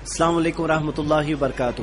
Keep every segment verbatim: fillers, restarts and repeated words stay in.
السلام علیکم ورحمۃ اللہ وبرکاتہ۔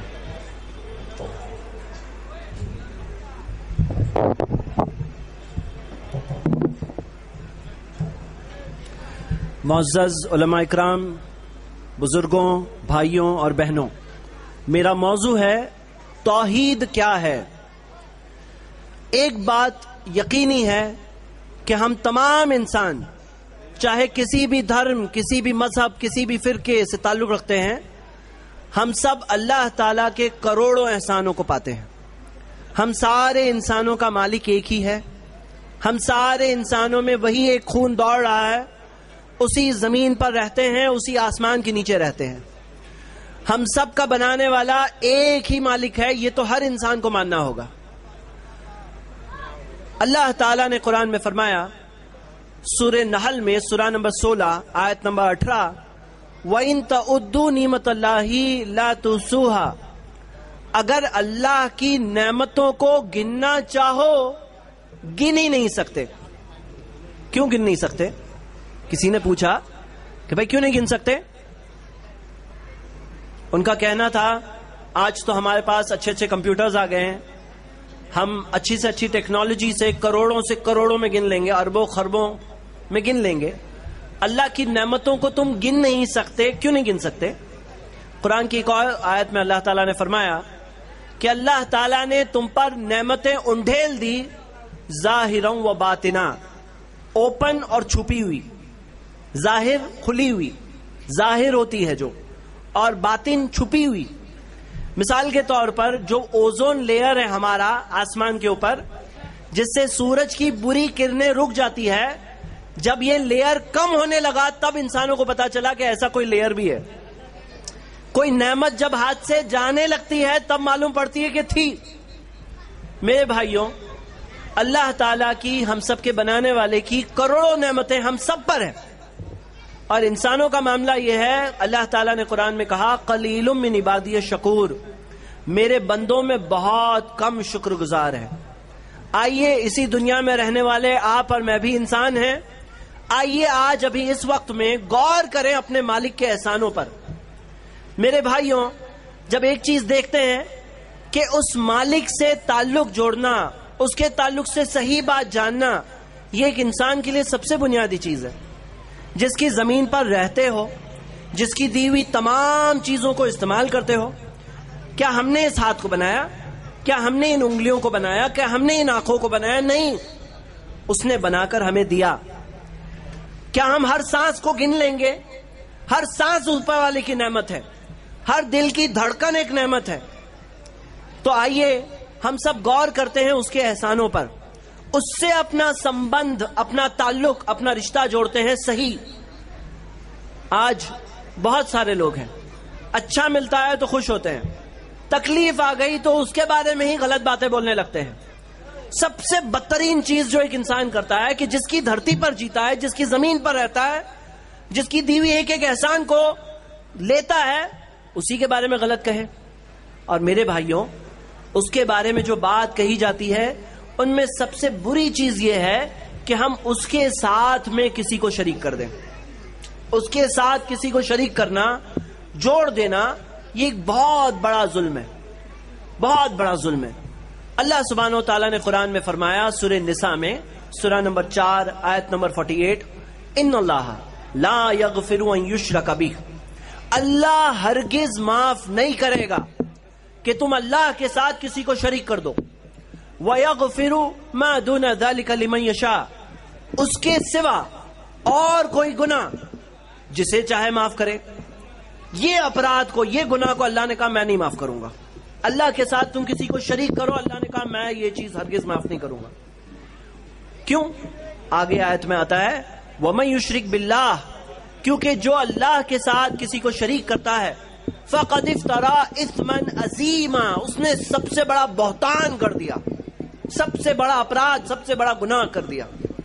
معزز علماء اکرام، بزرگوں، بھائیوں اور بہنوں، میرا موضوع ہے توحید کیا ہے۔ ایک بات یقینی ہے کہ ہم تمام انسان، چاہے کسی بھی دھرم، کسی بھی مذہب، کسی بھی فرقے سے تعلق رکھتے ہیں، ہم سب اللہ تعالیٰ کے کروڑوں احسانوں کو پاتے ہیں۔ ہم سارے انسانوں کا مالک ایک ہی ہے۔ ہم سارے انسانوں میں وہی ایک خون دوڑ رہا ہے، اسی زمین پر رہتے ہیں، اسی آسمان کے نیچے رہتے ہیں۔ ہم سب کا بنانے والا ایک ہی مالک ہے، یہ تو ہر انسان کو ماننا ہوگا۔ اللہ تعالیٰ نے قرآن میں فرمایا، سورہ نحل میں سورہ نمبر سولہ آیت نمبر اٹھارہ، وَإِن تَعُدُّوا نِعْمَتَ اللَّهِ لَا تُحْصُوهَا، اگر اللہ کی نعمتوں کو گننا چاہو گن ہی نہیں سکتے۔ کیوں گن نہیں سکتے؟ کسی نے پوچھا کہ بھائی کیوں نہیں گن سکتے؟ ان کا کہنا تھا آج تو ہمارے پاس اچھے اچھے کمپیوٹرز آ گئے ہیں، ہم اچھی سے اچھی ٹیکنالوجی سے کروڑوں سے کروڑوں میں گن لیں گے، اربوں خربوں میں گن لیں گے۔ اللہ کی نعمتوں کو تم گن نہیں سکتے، کیوں نہیں گن سکتے؟ قرآن کی ایک اور آیت میں اللہ تعالیٰ نے فرمایا کہ اللہ تعالیٰ نے تم پر نعمتیں انڈھیل دی، ظاہرا و باطنا، اوپن اور چھپی ہوئی۔ ظاہر کھلی ہوئی، ظاہر ہوتی ہے جو، اور باطن چھپی ہوئی۔ مثال کے طور پر جو اوزون لیئر ہے ہمارا آسمان کے اوپر، جس سے سورج کی بری کرنیں رک جاتی ہے، جب یہ لیئر کم ہونے لگا تب انسانوں کو پتا چلا کہ ایسا کوئی لیئر بھی ہے۔ کوئی نعمت جب ہاتھ سے جانے لگتی ہے تب معلوم پڑتی ہے کہ تھی۔ میرے بھائیوں، اللہ تعالیٰ کی، ہم سب کے بنانے والے کی کروڑوں نعمتیں ہم سب پر ہیں، اور انسانوں کا معاملہ یہ ہے، اللہ تعالیٰ نے قرآن میں کہا قلیل من عبادی الشکور، میرے بندوں میں بہت کم شکر گزار ہیں۔ آئیے اسی دنیا میں رہنے والے آپ اور میں بھی انسان ہیں، آئیے آج ابھی اس وقت میں غور کریں اپنے مالک کے احسانوں پر۔ میرے بھائیوں، جب ایک چیز دیکھتے ہیں کہ اس مالک سے تعلق جوڑنا، اس کے تعلق سے صحیح بات جاننا، یہ ایک انسان کے لیے سب سے بنیادی چیز ہے۔ جس کی زمین پر رہتے ہو، جس کی دی ہوئی تمام چیزوں کو استعمال کرتے ہو، کیا ہم نے اس ہاتھ کو بنایا؟ کیا ہم نے ان انگلیوں کو بنایا؟ کیا ہم نے ان آنکھوں کو بنایا؟ نہیں، اس نے بنا کر ہمیں دیا۔ کیا ہم ہر سانس کو گن لیں گے؟ ہر سانس اوپر والے کی نعمت ہے، ہر دل کی دھڑکن ایک نعمت ہے۔ تو آئیے ہم سب غور کرتے ہیں اس کے احسانوں پر، اس سے اپنا سمبند، اپنا تعلق، اپنا رشتہ جوڑتے ہیں صحیح۔ آج بہت سارے لوگ ہیں، اچھا ملتا ہے تو خوش ہوتے ہیں، تکلیف آ گئی تو اس کے بارے میں ہی غلط باتیں بولنے لگتے ہیں۔ سب سے بدترین چیز جو ایک انسان کرتا ہے کہ جس کی دھرتی پر جیتا ہے، جس کی زمین پر رہتا ہے، جس کی دی ہوئی ایک ایک احسان کو لیتا ہے، اسی کے بارے میں غلط کہے۔ اور میرے بھائیوں، اس کے بارے میں جو بات کہی جاتی ہے، ان میں سب سے بری چیز یہ ہے کہ ہم اس کے ساتھ میں کسی کو شریک کر دیں۔ اس کے ساتھ کسی کو شریک کرنا، جوڑ دینا، یہ ایک بہت بڑا ظلم ہے، بہت بڑا ظلم ہے۔ اللہ سبحانہ و تعالیٰ نے قرآن میں فرمایا سورہ نساء میں سورہ نمبر چار آیت نمبر اڑتالیس، ان اللہ لا یغفر ان یشرک بہ، اللہ ہرگز معاف نہیں کرے گا کہ تم اللہ کے ساتھ کسی کو شریک کر دو۔ وَيَغْفِرُ مَا دُونَ ذَلِكَ لِمَنْ يَشَاءُ، اس کے سوا اور کوئی گناہ جسے چاہے معاف کرے۔ یہ اپرادھ کو، یہ گناہ کو اللہ نے کہا میں نہیں معاف کروں گا۔ اللہ کے ساتھ تم کسی کو شریک کرو، اللہ نے کہا میں یہ چیز ہرگز معاف نہیں کروں گا۔ کیوں؟ آگے آیت میں آتا ہے وَمَن يُشْرِكْ بِاللَّهِ، کیونکہ جو اللہ کے ساتھ کسی کو شریک کرتا ہے، فَقَدِ افْتَرَىٰ إِثْمًا عَظِيمًا، اس نے سب سے بڑا بہتان کر دیا، سب سے بڑا اپرادھ، سب سے بڑا گناہ کر دیا۔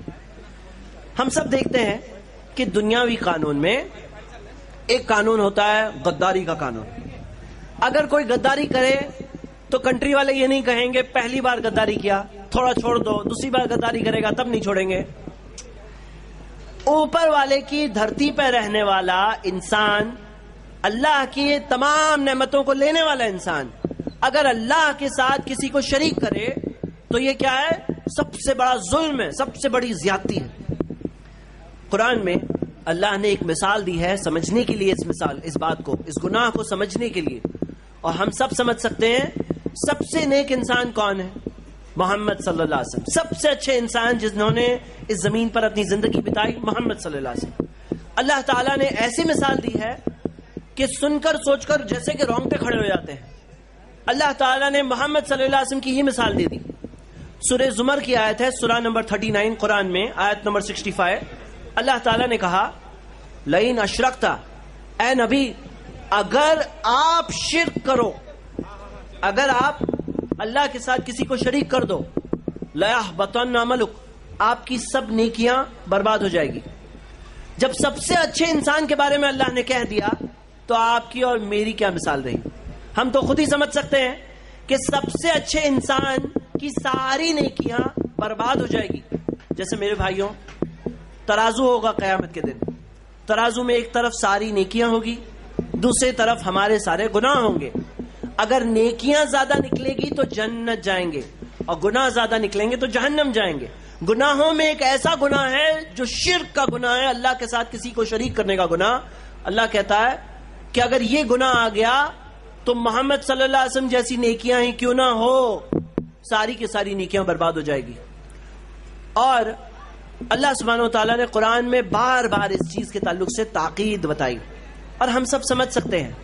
ہم سب دیکھتے ہیں کہ دنیاوی قانون میں ایک قانون ہوتا ہے غداری کا قانون۔ اگر کوئی غداری کرے تو کنٹری والے یہ نہیں کہیں گے پہلی بار غداری کیا تھوڑا چھوڑ دو، دوسری بار غداری کرے گا تب نہیں چھوڑیں گے۔ اوپر والے کی دھرتی پہ رہنے والا انسان اللہ کی تمام نعمتوں کو لینے والا انسان اگر اللہ کے ساتھ کسی کو شریک کرے تو یہ کیا ہے؟ سب سے بڑا ظلم ہے، سب سے بڑی زیادتی ہے۔ قرآن میں اللہ نے ایک مثال دی ہے سمجھنے کے لیے، اس مثال اس بات کو، اس گناہ کو سمجھنے کے لیے، اور ہم سب سمجھ سکتے ہیں سب سے نیک انسان کون ہے؟ محمد صلی اللہ علیہ وسلم۔ سب سے اچھے انسان جنہوں نے اس زمین پر اپنی زندگی بتائی، محمد صلی اللہ علیہ وسلم۔ اللہ تعالیٰ نے ایسی مثال دی ہے کہ سن کر سوچ کر جیسے کہ رونگٹے کھڑے ہو جاتے ہیں۔ اللہ تعالیٰ نے محمد صلی اللہ علیہ وسلم کی ہی مثال دے دی۔ سورہ زمر کی آیت ہے، سورہ نمبر انتیس قرآن میں، آیت نمبر پچاس۔ اللہ تعالیٰ نے کہا لئن اشرکت، اے نبی اگر آپ شرک کرو، اگر آپ اللہ کے ساتھ کسی کو شریک کر دو، لَيَحْبَطَنَّ عَمَلُكَ، آپ کی سب نیکیاں برباد ہو جائے گی۔ جب سب سے اچھے انسان کے بارے میں اللہ نے کہہ دیا تو آپ کی اور میری کیا مثال رہی؟ ہم تو خود ہی سمجھ سکتے ہیں کہ سب سے اچھے انسان کی ساری نیکیاں برباد ہو جائے گی۔ جیسے میرے بھائیوں، ترازو ہوگا قیامت کے دن، ترازو میں ایک طرف ساری نیکیاں ہوگی، دوسری طرف ہمارے سارے گناہ ہوں گے۔ اگر نیکیاں زیادہ نکلے گی تو جنت جائیں گے، اور گناہ زیادہ نکلیں گے تو جہنم جائیں گے۔ گناہوں میں ایک ایسا گناہ ہے جو شرک کا گناہ ہے، اللہ کے ساتھ کسی کو شریک کرنے کا گناہ۔ اللہ کہتا ہے کہ اگر یہ گناہ آ گیا تو محمد صلی اللہ علیہ وسلم جیسی نیکیاں ہی کیوں نہ ہو، ساری کی ساری نیکیاں برباد ہو جائے گی۔ اور اللہ سبحانہ و تعالیٰ نے قرآن میں بار بار اس چیز کے تعلق سے تاکید بتائی، اور ہم سب سمجھ سکتے ہیں۔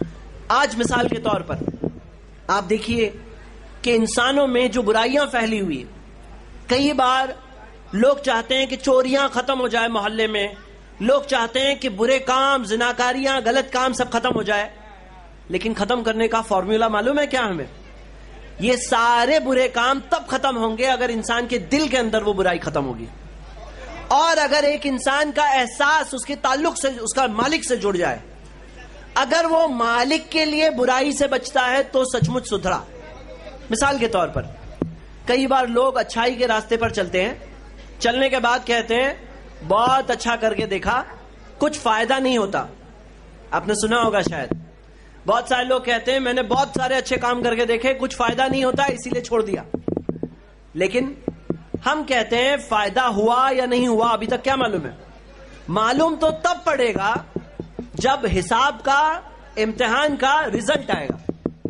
آج مثال کے طور پر آپ دیکھیے کہ انسانوں میں جو برائیاں پھیلی ہوئی، کئی بار لوگ چاہتے ہیں کہ چوریاں ختم ہو جائے محلے میں، لوگ چاہتے ہیں کہ برے کام، زناکاریاں، غلط کام سب ختم ہو جائے، لیکن ختم کرنے کا فارمولا معلوم ہے کیا ہمیں؟ یہ سارے برے کام تب ختم ہوں گے اگر انسان کے دل کے اندر وہ برائی ختم ہوگی، اور اگر ایک انسان کا احساس اس کے تعلق سے، اس کا مالک سے جڑ جائے، اگر وہ مالک کے لیے برائی سے بچتا ہے تو سچ مچ سدھرا۔ مثال کے طور پر کئی بار لوگ اچھائی کے راستے پر چلتے ہیں، چلنے کے بعد کہتے ہیں بہت اچھا کر کے دیکھا، کچھ فائدہ نہیں ہوتا۔ آپ نے سنا ہوگا شاید، بہت سارے لوگ کہتے ہیں میں نے بہت سارے اچھے کام کر کے دیکھے، کچھ فائدہ نہیں ہوتا اسی لیے چھوڑ دیا۔ لیکن ہم کہتے ہیں فائدہ ہوا یا نہیں ہوا ابھی تک کیا معلوم ہے؟ معلوم تو تب پڑے گا جب حساب کا، امتحان کا رزلٹ آئے گا۔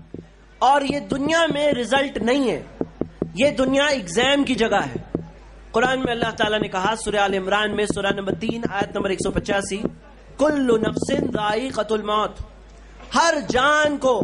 اور یہ دنیا میں رزلٹ نہیں ہے، یہ دنیا ایگزام کی جگہ ہے۔ قرآن میں اللہ تعالیٰ نے کہا سورہ آل عمران میں، سورہ نمبر تین آیت نمبر ایک سو پچاسی، کل نفس ذائقۃ الموت، ہر جان کو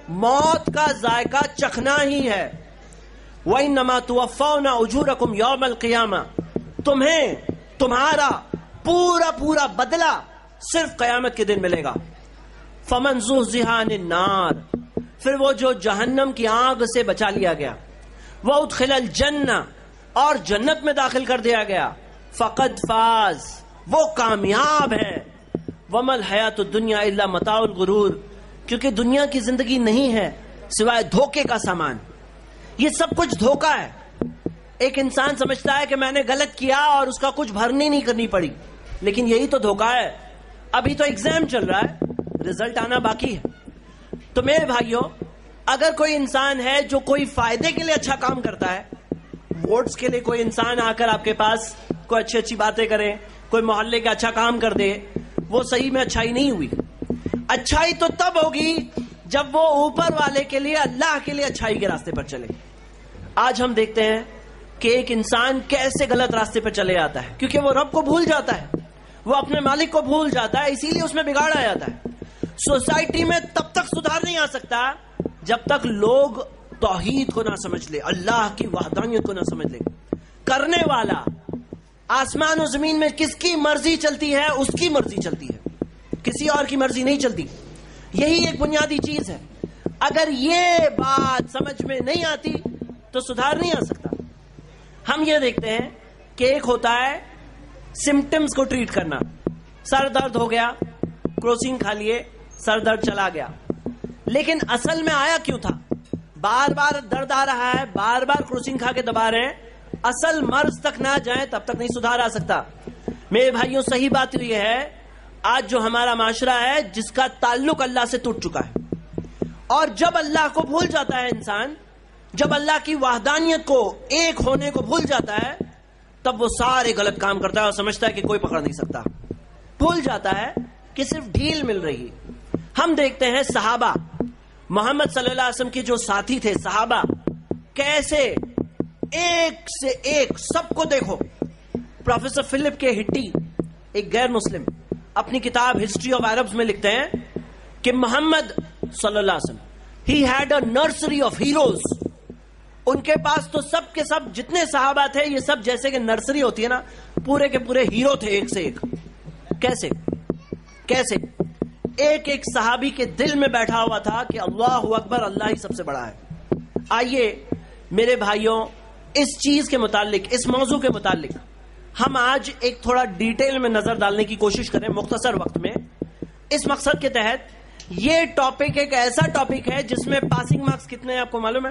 موت کا ذائقہ چکھنا ہی ہے۔ وَإِنَّمَا تُوَفَّوْنَ أُجُورَكُمْ يَوْمَ الْقِيَامَةِ، تمہیں تمہارا پورا پورا بدلہ صرف قیامت کے دن ملے گا۔ فَمَنْ زُحْزِحَ عَنِ النَّارِ، پھر وہ جو جہنم کی آگ سے بچا لیا گیا، وَأُدْخِلَ الْجَنَّةَ، اور جنت میں داخل کر دیا گیا، فَقَدْ فَازَ، وہ کامیاب ہے۔ وَمَا الْحَيَاةُ الدُّنْيَا إِلَّا مَتَاعُ الْغُرُورِ، کیونکہ دنیا کی زندگی نہیں ہے سوائے دھوکے کا سامان، یہ سب کچھ دھوکا ہے۔ ایک انسان سمجھتا ہے کہ میں نے غلط کیا اور اس کا کچھ بھرنی نہیں کرنی پڑی، لیکن یہی تو دھوکا ہے۔ ابھی تو ایگزام چل رہا ہے، رزلٹ آنا باقی ہے۔ تو میرے بھائیوں، اگر کوئی انسان ہے جو کوئی فائدے کے لیے اچھا کام کرتا ہے، ووٹس کے لیے کوئی انسان آ کر آپ کے پاس کوئی اچھی اچھی باتیں کرے، کوئی محلے کا اچھا کام کر دے، وہ صحیح میں اچھائی نہیں ہوئی۔ اچھائی تو تب ہوگی جب وہ اوپر والے کے لیے، اللہ کے لیے اچھائی کے راستے پر چلے۔ آج ہم دیکھتے ہیں کہ ایک انسان کیسے غلط راستے پر چلے جاتا ہے، کیونکہ وہ رب کو بھول جاتا ہے، وہ اپنے مالک کو بھول جاتا ہے، اسی لیے اس میں بگاڑ آ جاتا ہے۔ سوسائٹی میں تب تک سدھار نہیں آ سکتا جب تک لوگ توحید کو نہ سمجھ لے، اللہ کی وحدانیت کو نہ سمجھ لے۔ کرنے والا، آسمان و زمین میں کس کی مرضی چلتی ہے؟ اس کی مرضی چلتی ہے، کسی اور کی مرضی نہیں چلتی۔ یہی ایک بنیادی چیز ہے۔ اگر یہ بات سمجھ میں نہیں آتی تو سدھار نہیں آ سکتا۔ ہم یہ دیکھتے ہیں کہ ایک ہوتا ہے سمپٹمز کو ٹریٹ کرنا، سر درد ہو گیا، کروسین کھا لیے، سر درد چلا گیا، لیکن اصل میں آیا کیوں تھا؟ بار بار درد آ رہا ہے، بار بار کروسین کھا کے دبا رہے ہیں، اصل مرض تک نہ جائیں تب تک نہیں سدھار آ سکتا۔ میرے بھائیوں، صحیح بات یہ ہے آج جو ہمارا معاشرہ ہے جس کا تعلق اللہ سے ٹوٹ چکا ہے. اور جب اللہ کو بھول جاتا ہے انسان, جب اللہ کی وحدانیت کو, ایک ہونے کو بھول جاتا ہے, تب وہ سارے غلط کام کرتا ہے اور سمجھتا ہے کہ کوئی پکڑ نہیں سکتا. بھول جاتا ہے کہ صرف ڈھیل مل رہی. ہم دیکھتے ہیں صحابہ, محمد صلی اللہ علیہ وسلم کے جو ساتھی تھے صحابہ, کیسے ایک سے ایک سب کو دیکھو. پروفیسر فلپ کے ہٹی, ایک غیر مسلم, اپنی کتاب ہسٹری آف عربز میں لکھتے ہیں کہ محمد صلی اللہ علیہ وسلم he had a nursery of heroes. ان کے پاس تو سب کے سب جتنے صحابہ تھے یہ سب جیسے کہ نرسری ہوتی ہے نا, پورے کے پورے ہیرو تھے ایک سے ایک. کیسے کیسے ایک ایک صحابی کے دل میں بیٹھا ہوا تھا کہ اللہ اکبر, اللہ ہی سب سے بڑا ہے. آئیے میرے بھائیوں, اس چیز کے متعلق, اس موضوع کے متعلق ہم آج ایک تھوڑا ڈیٹیل میں نظر ڈالنے کی کوشش کریں مختصر وقت میں. اس مقصد کے تحت یہ ٹاپک ایک ایسا ٹاپک ہے جس میں پاسنگ مارکس کتنے ہیں آپ کو معلوم ہے؟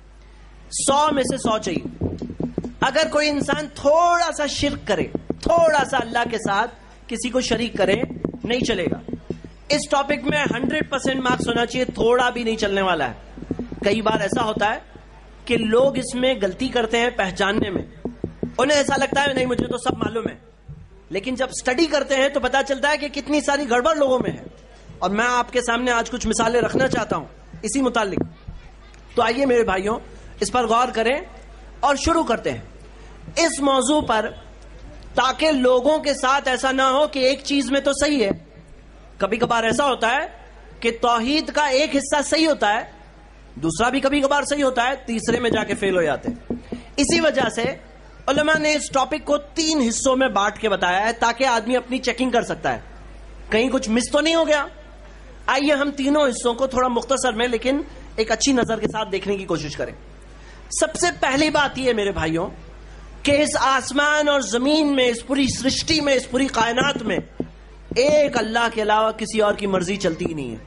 سو میں سے سو چاہیے. اگر کوئی انسان تھوڑا سا شرک کرے, تھوڑا سا اللہ کے ساتھ کسی کو شریک کرے, نہیں چلے گا. اس ٹاپک میں ہنڈریڈ پرسینٹ مارکس ہونا چاہیے, تھوڑا بھی نہیں چلنے والا ہے. کئی بار ایسا ہوتا ہے کہ لوگ اس میں غلطی کرتے ہیں پہچاننے میں. انہیں ایسا لگتا ہے نہیں مجھے تو سب معلوم ہے, لیکن جب سٹڈی کرتے ہیں تو پتا چلتا ہے کہ کتنی ساری گڑبڑ لوگوں میں ہے. اور میں آپ کے سامنے آج کچھ مثالیں رکھنا چاہتا ہوں اسی متعلق. تو آئیے میرے بھائیوں اس پر غور کریں اور شروع کرتے ہیں اس موضوع پر, تاکہ لوگوں کے ساتھ ایسا نہ ہو کہ ایک چیز میں تو صحیح ہے. کبھی کبھار ایسا ہوتا ہے کہ توحید کا ایک حصہ صحیح ہوتا ہے, دوسرا بھی کبھی کبھار صحیح ہوتا ہے, تیسرے میں جا کے فیل ہو جاتے ہیں. اسی وجہ سے علماء نے اس ٹاپک کو تین حصوں میں بانٹ کے بتایا ہے تاکہ آدمی اپنی چیکنگ کر سکتا ہے کہیں کچھ مس تو نہیں ہو گیا. آئیے ہم تینوں حصوں کو تھوڑا مختصر میں لیکن ایک اچھی نظر کے ساتھ دیکھنے کی کوشش کریں. سب سے پہلی بات یہ میرے بھائیوں کہ اس آسمان اور زمین میں, اس پوری سرشٹی میں, اس پوری کائنات میں ایک اللہ کے علاوہ کسی اور کی مرضی چلتی ہی نہیں ہے.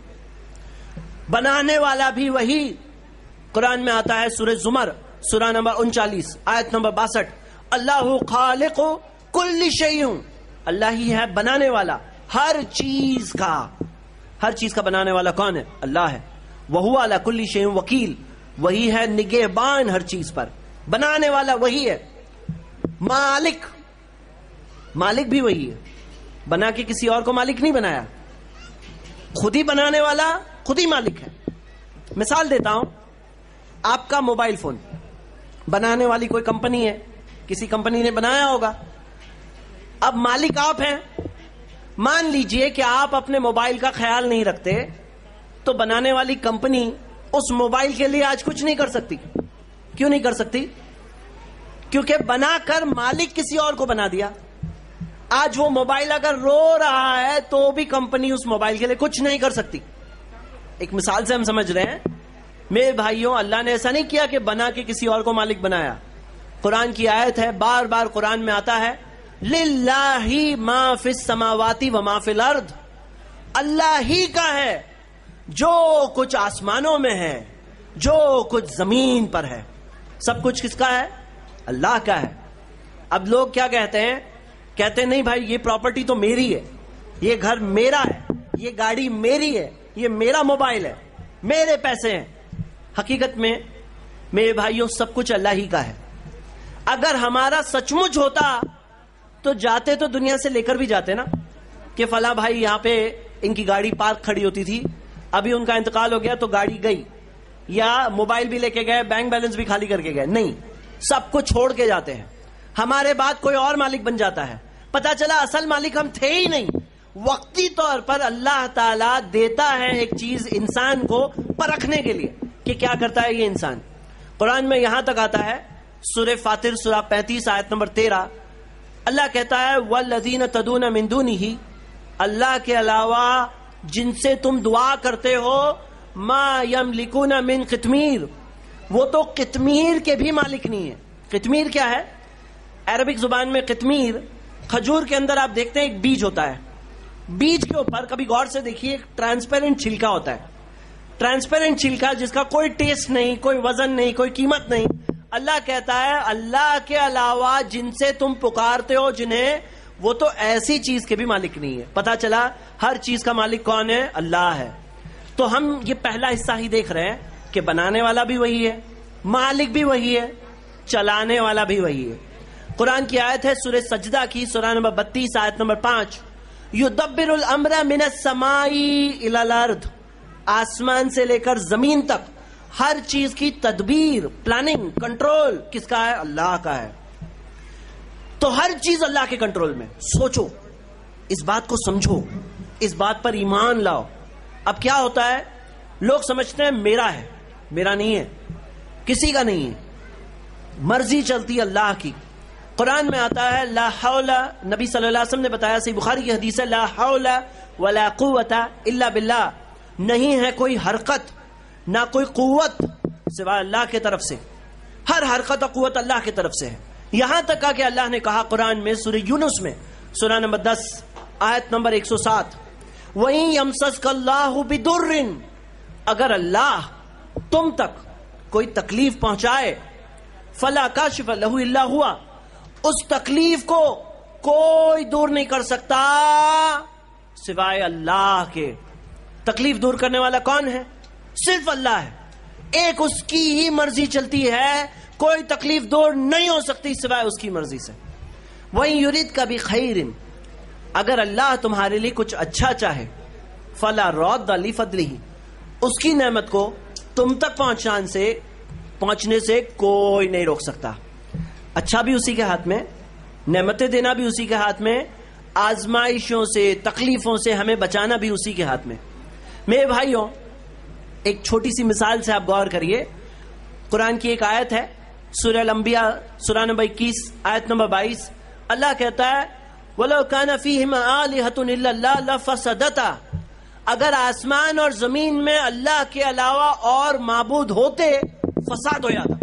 بنانے والا بھی وہی. قرآن میں آتا ہے سورہ زمر سورہ نمبر انچالیس آیت نمبر باسٹھ, اللہ خالق کل شیء, اللہ ہی ہے بنانے والا ہر چیز کا. ہر چیز کا بنانے والا کون ہے؟ اللہ ہے. وہو علی کل شیء وکیل, وہی ہے نگہبان ہر چیز پر. بنانے والا وہی ہے. مالک, مالک بھی وہی ہے, بنا کے کسی اور کو مالک نہیں بنایا, خود ہی بنانے والا, خود ہی مالک ہے. مثال دیتا ہوں, آپ کا موبائل فون بنانے والی کوئی کمپنی ہے, کسی کمپنی نے بنایا ہوگا. اب مالک آپ ہیں. مان لیجئے کہ آپ اپنے موبائل کا خیال نہیں رکھتے تو بنانے والی کمپنی اس موبائل کے لیے آج کچھ نہیں کر سکتی. کیوں نہیں کر سکتی؟ کیونکہ بنا کر مالک کسی اور کو بنا دیا. آج وہ موبائل اگر رو رہا ہے تو بھی کمپنی اس موبائل کے لیے کچھ نہیں کر سکتی. ایک مثال سے ہم سمجھ رہے ہیں میرے بھائیوں, اللہ نے ایسا نہیں کیا کہ بنا کے کسی اور کو مالک بنایا. قرآن کی آیت ہے, بار بار قرآن میں آتا ہے, للہ ما فی السماوات و ما فی الارض, اللہ ہی کا ہے جو کچھ آسمانوں میں ہے, جو کچھ زمین پر ہے. سب کچھ کس کا ہے؟ اللہ کا ہے. اب لوگ کیا کہتے ہیں؟ کہتے ہیں نہیں بھائی یہ پراپرٹی تو میری ہے, یہ گھر میرا ہے, یہ گاڑی میری ہے, یہ میرا موبائل ہے, میرے پیسے ہیں. حقیقت میں میرے بھائیوں سب کچھ اللہ ہی کا ہے. اگر ہمارا سچ مچ ہوتا تو جاتے تو دنیا سے لے کر بھی جاتے نا, کہ فلاں بھائی یہاں پہ ان کی گاڑی پارک کھڑی ہوتی تھی, ابھی ان کا انتقال ہو گیا تو گاڑی گئی, یا موبائل بھی لے کے گئے, بینک بیلنس بھی خالی کر کے گئے. نہیں, سب کچھ چھوڑ کے جاتے ہیں. ہمارے بعد کوئی اور مالک بن جاتا ہے. پتا چلا اصل مالک ہم تھے ہی نہیں. وقتی طور پر اللہ تعالیٰ دیتا ہے ایک چیز انسان کو پرکھنے کے لیے کہ کیا کرتا ہے یہ انسان. قرآن میں یہاں تک آتا ہے سورہ فاطر سورہ پینتیس آیت نمبر تیرہ, اللہ کہتا ہے والذین تدعون من دونہ, اللہ کے علاوہ جن سے تم دعا کرتے ہو, ما یملکون من قطمیر, وہ تو قطمیر کے بھی مالک نہیں ہے. قطمیر کیا ہے؟ عربک زبان میں قطمیر, کھجور کے اندر آپ دیکھتے ہیں ایک بیج ہوتا ہے, بیج کے اوپر کبھی غور سے دیکھیے ایک ٹرانسپیرنٹ چھلکا ہوتا ہے. ٹرانسپیرنٹ چھلکا جس کا کوئی ٹیسٹ نہیں, کوئی وزن نہیں, کوئی قیمت نہیں. اللہ کہتا ہے اللہ کے علاوہ جن سے تم پکارتے ہو, جنہیں وہ تو ایسی چیز کے بھی مالک نہیں ہے. پتا چلا ہر چیز کا مالک کون ہے؟ اللہ ہے. تو ہم یہ پہلا حصہ ہی دیکھ رہے ہیں کہ بنانے والا بھی وہی ہے, مالک بھی وہی ہے, چلانے والا بھی وہی ہے. قرآن کی آیت ہے سورہ سجدہ کی, سورہ نمبر بتیس آیت نمبر پانچ, یدبر الامر من السماء الی الارض, آسمان سے لے کر زمین تک ہر چیز کی تدبیر, پلاننگ, کنٹرول کس کا ہے؟ اللہ کا ہے. تو ہر چیز اللہ کے کنٹرول میں. سوچو, اس بات کو سمجھو, اس بات پر ایمان لاؤ. اب کیا ہوتا ہے, لوگ سمجھتے ہیں میرا ہے, میرا نہیں ہے, کسی کا نہیں ہے, مرضی چلتی اللہ کی. قرآن میں آتا ہے لا حول, نبی صلی اللہ علیہ وسلم نے بتایا, صحیح بخاری کی حدیث ہے, لا حول ولا قوت الا باللہ, نہیں ہے کوئی حرکت نہ کوئی قوت سوائے اللہ کی طرف سے. ہر حرکت اور قوت اللہ کی طرف سے ہے. یہاں تک کہ اللہ نے کہا قرآن میں سورہ یونس میں, سورہ نمبر دس آیت نمبر ایک سو سات, وَإِن يَمْسَسْكَ اللَّهُ بِضُرٍّ, اگر اللہ تم تک کوئی تکلیف پہنچائے, فَلَا كَاشِفَ لَهُ إِلَّا هُوَ, اس تکلیف کو کوئی دور نہیں کر سکتا سوائے اللہ کے. تکلیف دور کرنے والا کون ہے؟ صرف اللہ ہے. ایک اس کی ہی مرضی چلتی ہے, کوئی تکلیف دور نہیں ہو سکتی سوائے اس کی مرضی سے. وَإِن يُرِدْكَ بِخَيْرٍ, اگر اللہ تمہارے لیے کچھ اچھا چاہے, فَلَا رَادَّ لِفَضْلِهِ, اس کی نعمت کو تم تک پہنچان سے پہنچنے سے کوئی نہیں روک سکتا. اچھا بھی اسی کے ہاتھ میں, نعمتیں دینا بھی اسی کے ہاتھ میں, آزمائشوں سے تکلیفوں سے ہمیں بچانا بھی اسی کے ہاتھ میں. میرے بھائیوں, ایک چھوٹی سی مثال سے آپ غور کریے. قرآن کی ایک آیت ہے سورہ الانبیاء, سورہ نمبر اکیس آیت نمبر بائیس, اللہ کہتا ہے وَلَوْ كَانَ فِيهِمَا آلِهَةٌ إِلَّا اللَّهُ لَفَسَدَتَا, اگر آسمان اور زمین میں اللہ کے علاوہ اور معبود ہوتے فساد ہو جاتا.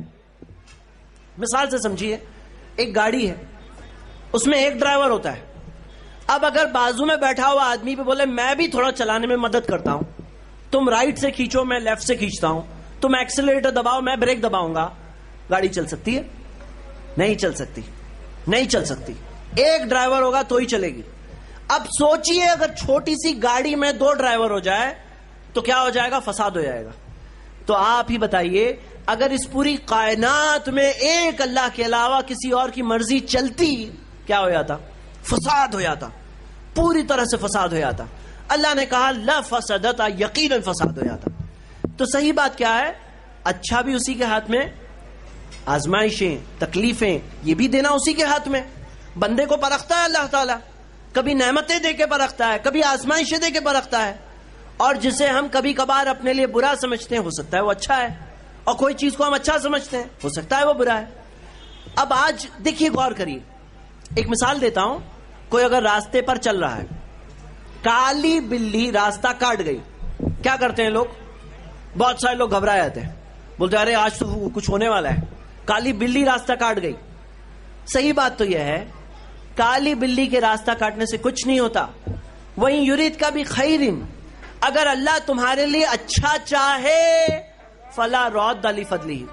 مثال سے سمجھیے, ایک گاڑی ہے, اس میں ایک ڈرائیور ہوتا ہے. اب اگر بازو میں بیٹھا ہوا آدمی پہ بولے میں بھی تھوڑا چلانے میں مدد کرتا ہوں, تم رائٹ سے کھینچو میں لیفٹ سے کھینچتا ہوں, تم ایکسیلریٹر دباؤ میں بریک دباؤں گا, گاڑی چل سکتی ہے؟ نہیں چل سکتی, نہیں چل سکتی. ایک ڈرائیور ہوگا تو ہی چلے گی. اب سوچئے اگر چھوٹی سی گاڑی میں دو ڈرائیور ہو جائے تو کیا ہو جائے گا؟ فساد ہو جائے گا. تو آپ ہی بتائیے, اگر اس پوری کائنات میں ایک اللہ کے علاوہ کسی اور کی مرضی چلتی, کیا ہو جاتا؟ فساد ہو جاتا, پوری طرح سے فساد ہو جاتا. اللہ نے کہا لا فسدتا, یقیناً فساد ہو جاتا. تو صحیح بات کیا ہے؟ اچھا بھی اسی کے ہاتھ میں, آزمائشیں تکلیفیں یہ بھی دینا اسی کے ہاتھ میں. بندے کو پرکھتا ہے اللہ تعالیٰ, کبھی نعمتیں دے کے پرکھتا ہے, کبھی آزمائشیں دے کے پرکھتا ہے. اور جسے ہم کبھی کبھار اپنے لیے برا سمجھتے ہیں, ہو سکتا ہے وہ اچھا ہے, اور کوئی چیز کو ہم اچھا سمجھتے ہیں, ہو سکتا ہے وہ برا ہے. اب آج دیکھیے, غور کریے, ایک مثال دیتا ہوں. کوئی اگر راستے پر چل رہا ہے, کالی بلی راستہ کاٹ گئی, کیا کرتے ہیں لوگ؟ بہت سارے لوگ گھبرا جاتے ہیں, بولتے ارے آج تو کچھ ہونے والا ہے, کالی بلی راستہ کاٹ گئی. صحیح بات تو یہ ہے, کالی بلی کے راستہ کاٹنے سے کچھ نہیں ہوتا. وہیں یرید کا بھی خیرن, اگر اللہ تمہارے لیے اچھا چاہے, فلا راد لفضلہ,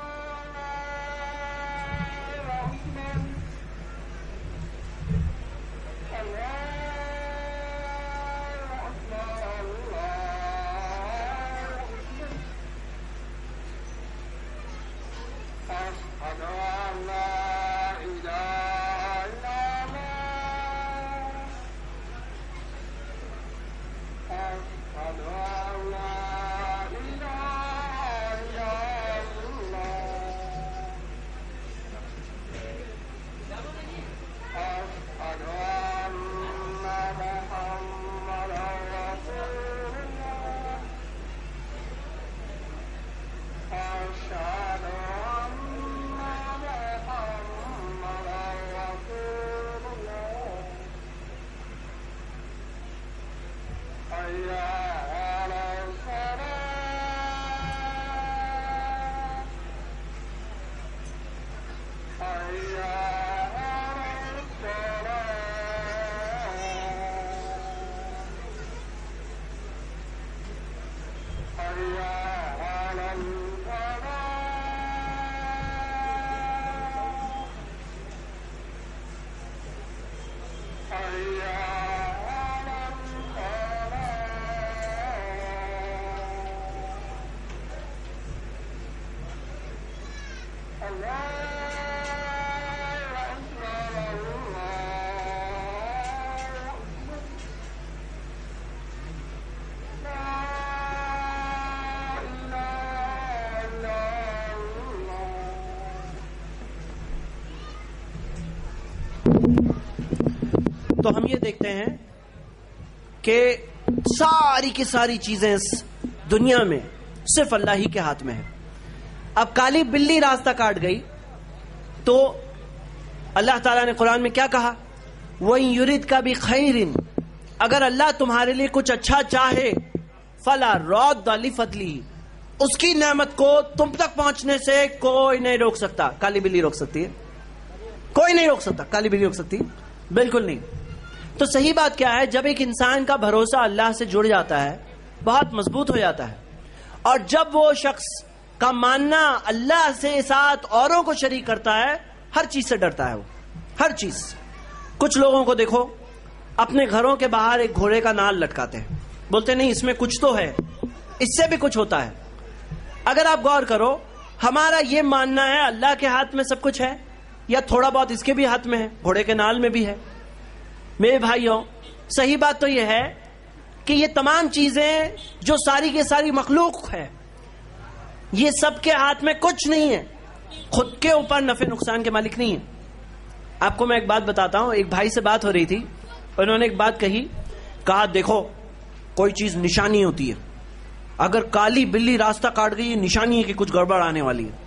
تو ہم یہ دیکھتے ہیں کہ ساری کی ساری چیزیں اس دنیا میں صرف اللہ ہی کے ہاتھ میں ہے. اب کالی بلی راستہ کاٹ گئی تو اللہ تعالیٰ نے قرآن میں کیا کہا؟ وَإِن يُرِدْكَ بِخَيْرٍ، اگر اللہ تمہارے لیے کچھ اچھا چاہے فَلَا رَادَّ لِفَضْلِهِ، اس کی نعمت کو تم تک پہنچنے سے کوئی نہیں روک سکتا. کالی بلی روک سکتی ہے؟ کوئی نہیں روک سکتا. کالی بلی روک سکتی ہے؟ بالکل نہیں. تو صحیح بات کیا ہے؟ جب ایک انسان کا بھروسہ اللہ سے جڑ جاتا ہے، بہت مضبوط ہو جاتا ہے، اور جب وہ شخص کا ماننا اللہ سے ساتھ اوروں کو شریک کرتا ہے، ہر چیز سے ڈرتا ہے. وہ ہر چیز. کچھ لوگوں کو دیکھو اپنے گھروں کے باہر ایک گھوڑے کا نال لٹکاتے ہیں، بولتے نہیں اس میں کچھ تو ہے، اس سے بھی کچھ ہوتا ہے. اگر آپ غور کرو، ہمارا یہ ماننا ہے اللہ کے ہاتھ میں سب کچھ ہے، یا تھوڑا بہت اس کے بھی ہاتھ میں ہے، گھوڑے کے نال میں بھی ہے. میرے بھائیوں، صحیح بات تو یہ ہے کہ یہ تمام چیزیں جو ساری کی ساری مخلوق ہے، یہ سب کے ہاتھ میں کچھ نہیں ہے، خود کے اوپر نفع نقصان کے مالک نہیں ہے. آپ کو میں ایک بات بتاتا ہوں. ایک بھائی سے بات ہو رہی تھی، انہوں نے ایک بات کہی، کہا دیکھو کوئی چیز نشانی ہوتی ہے، اگر کالی بلی راستہ کاٹ گئی، یہ نشانی ہے کہ کچھ گڑبڑ آنے والی ہے.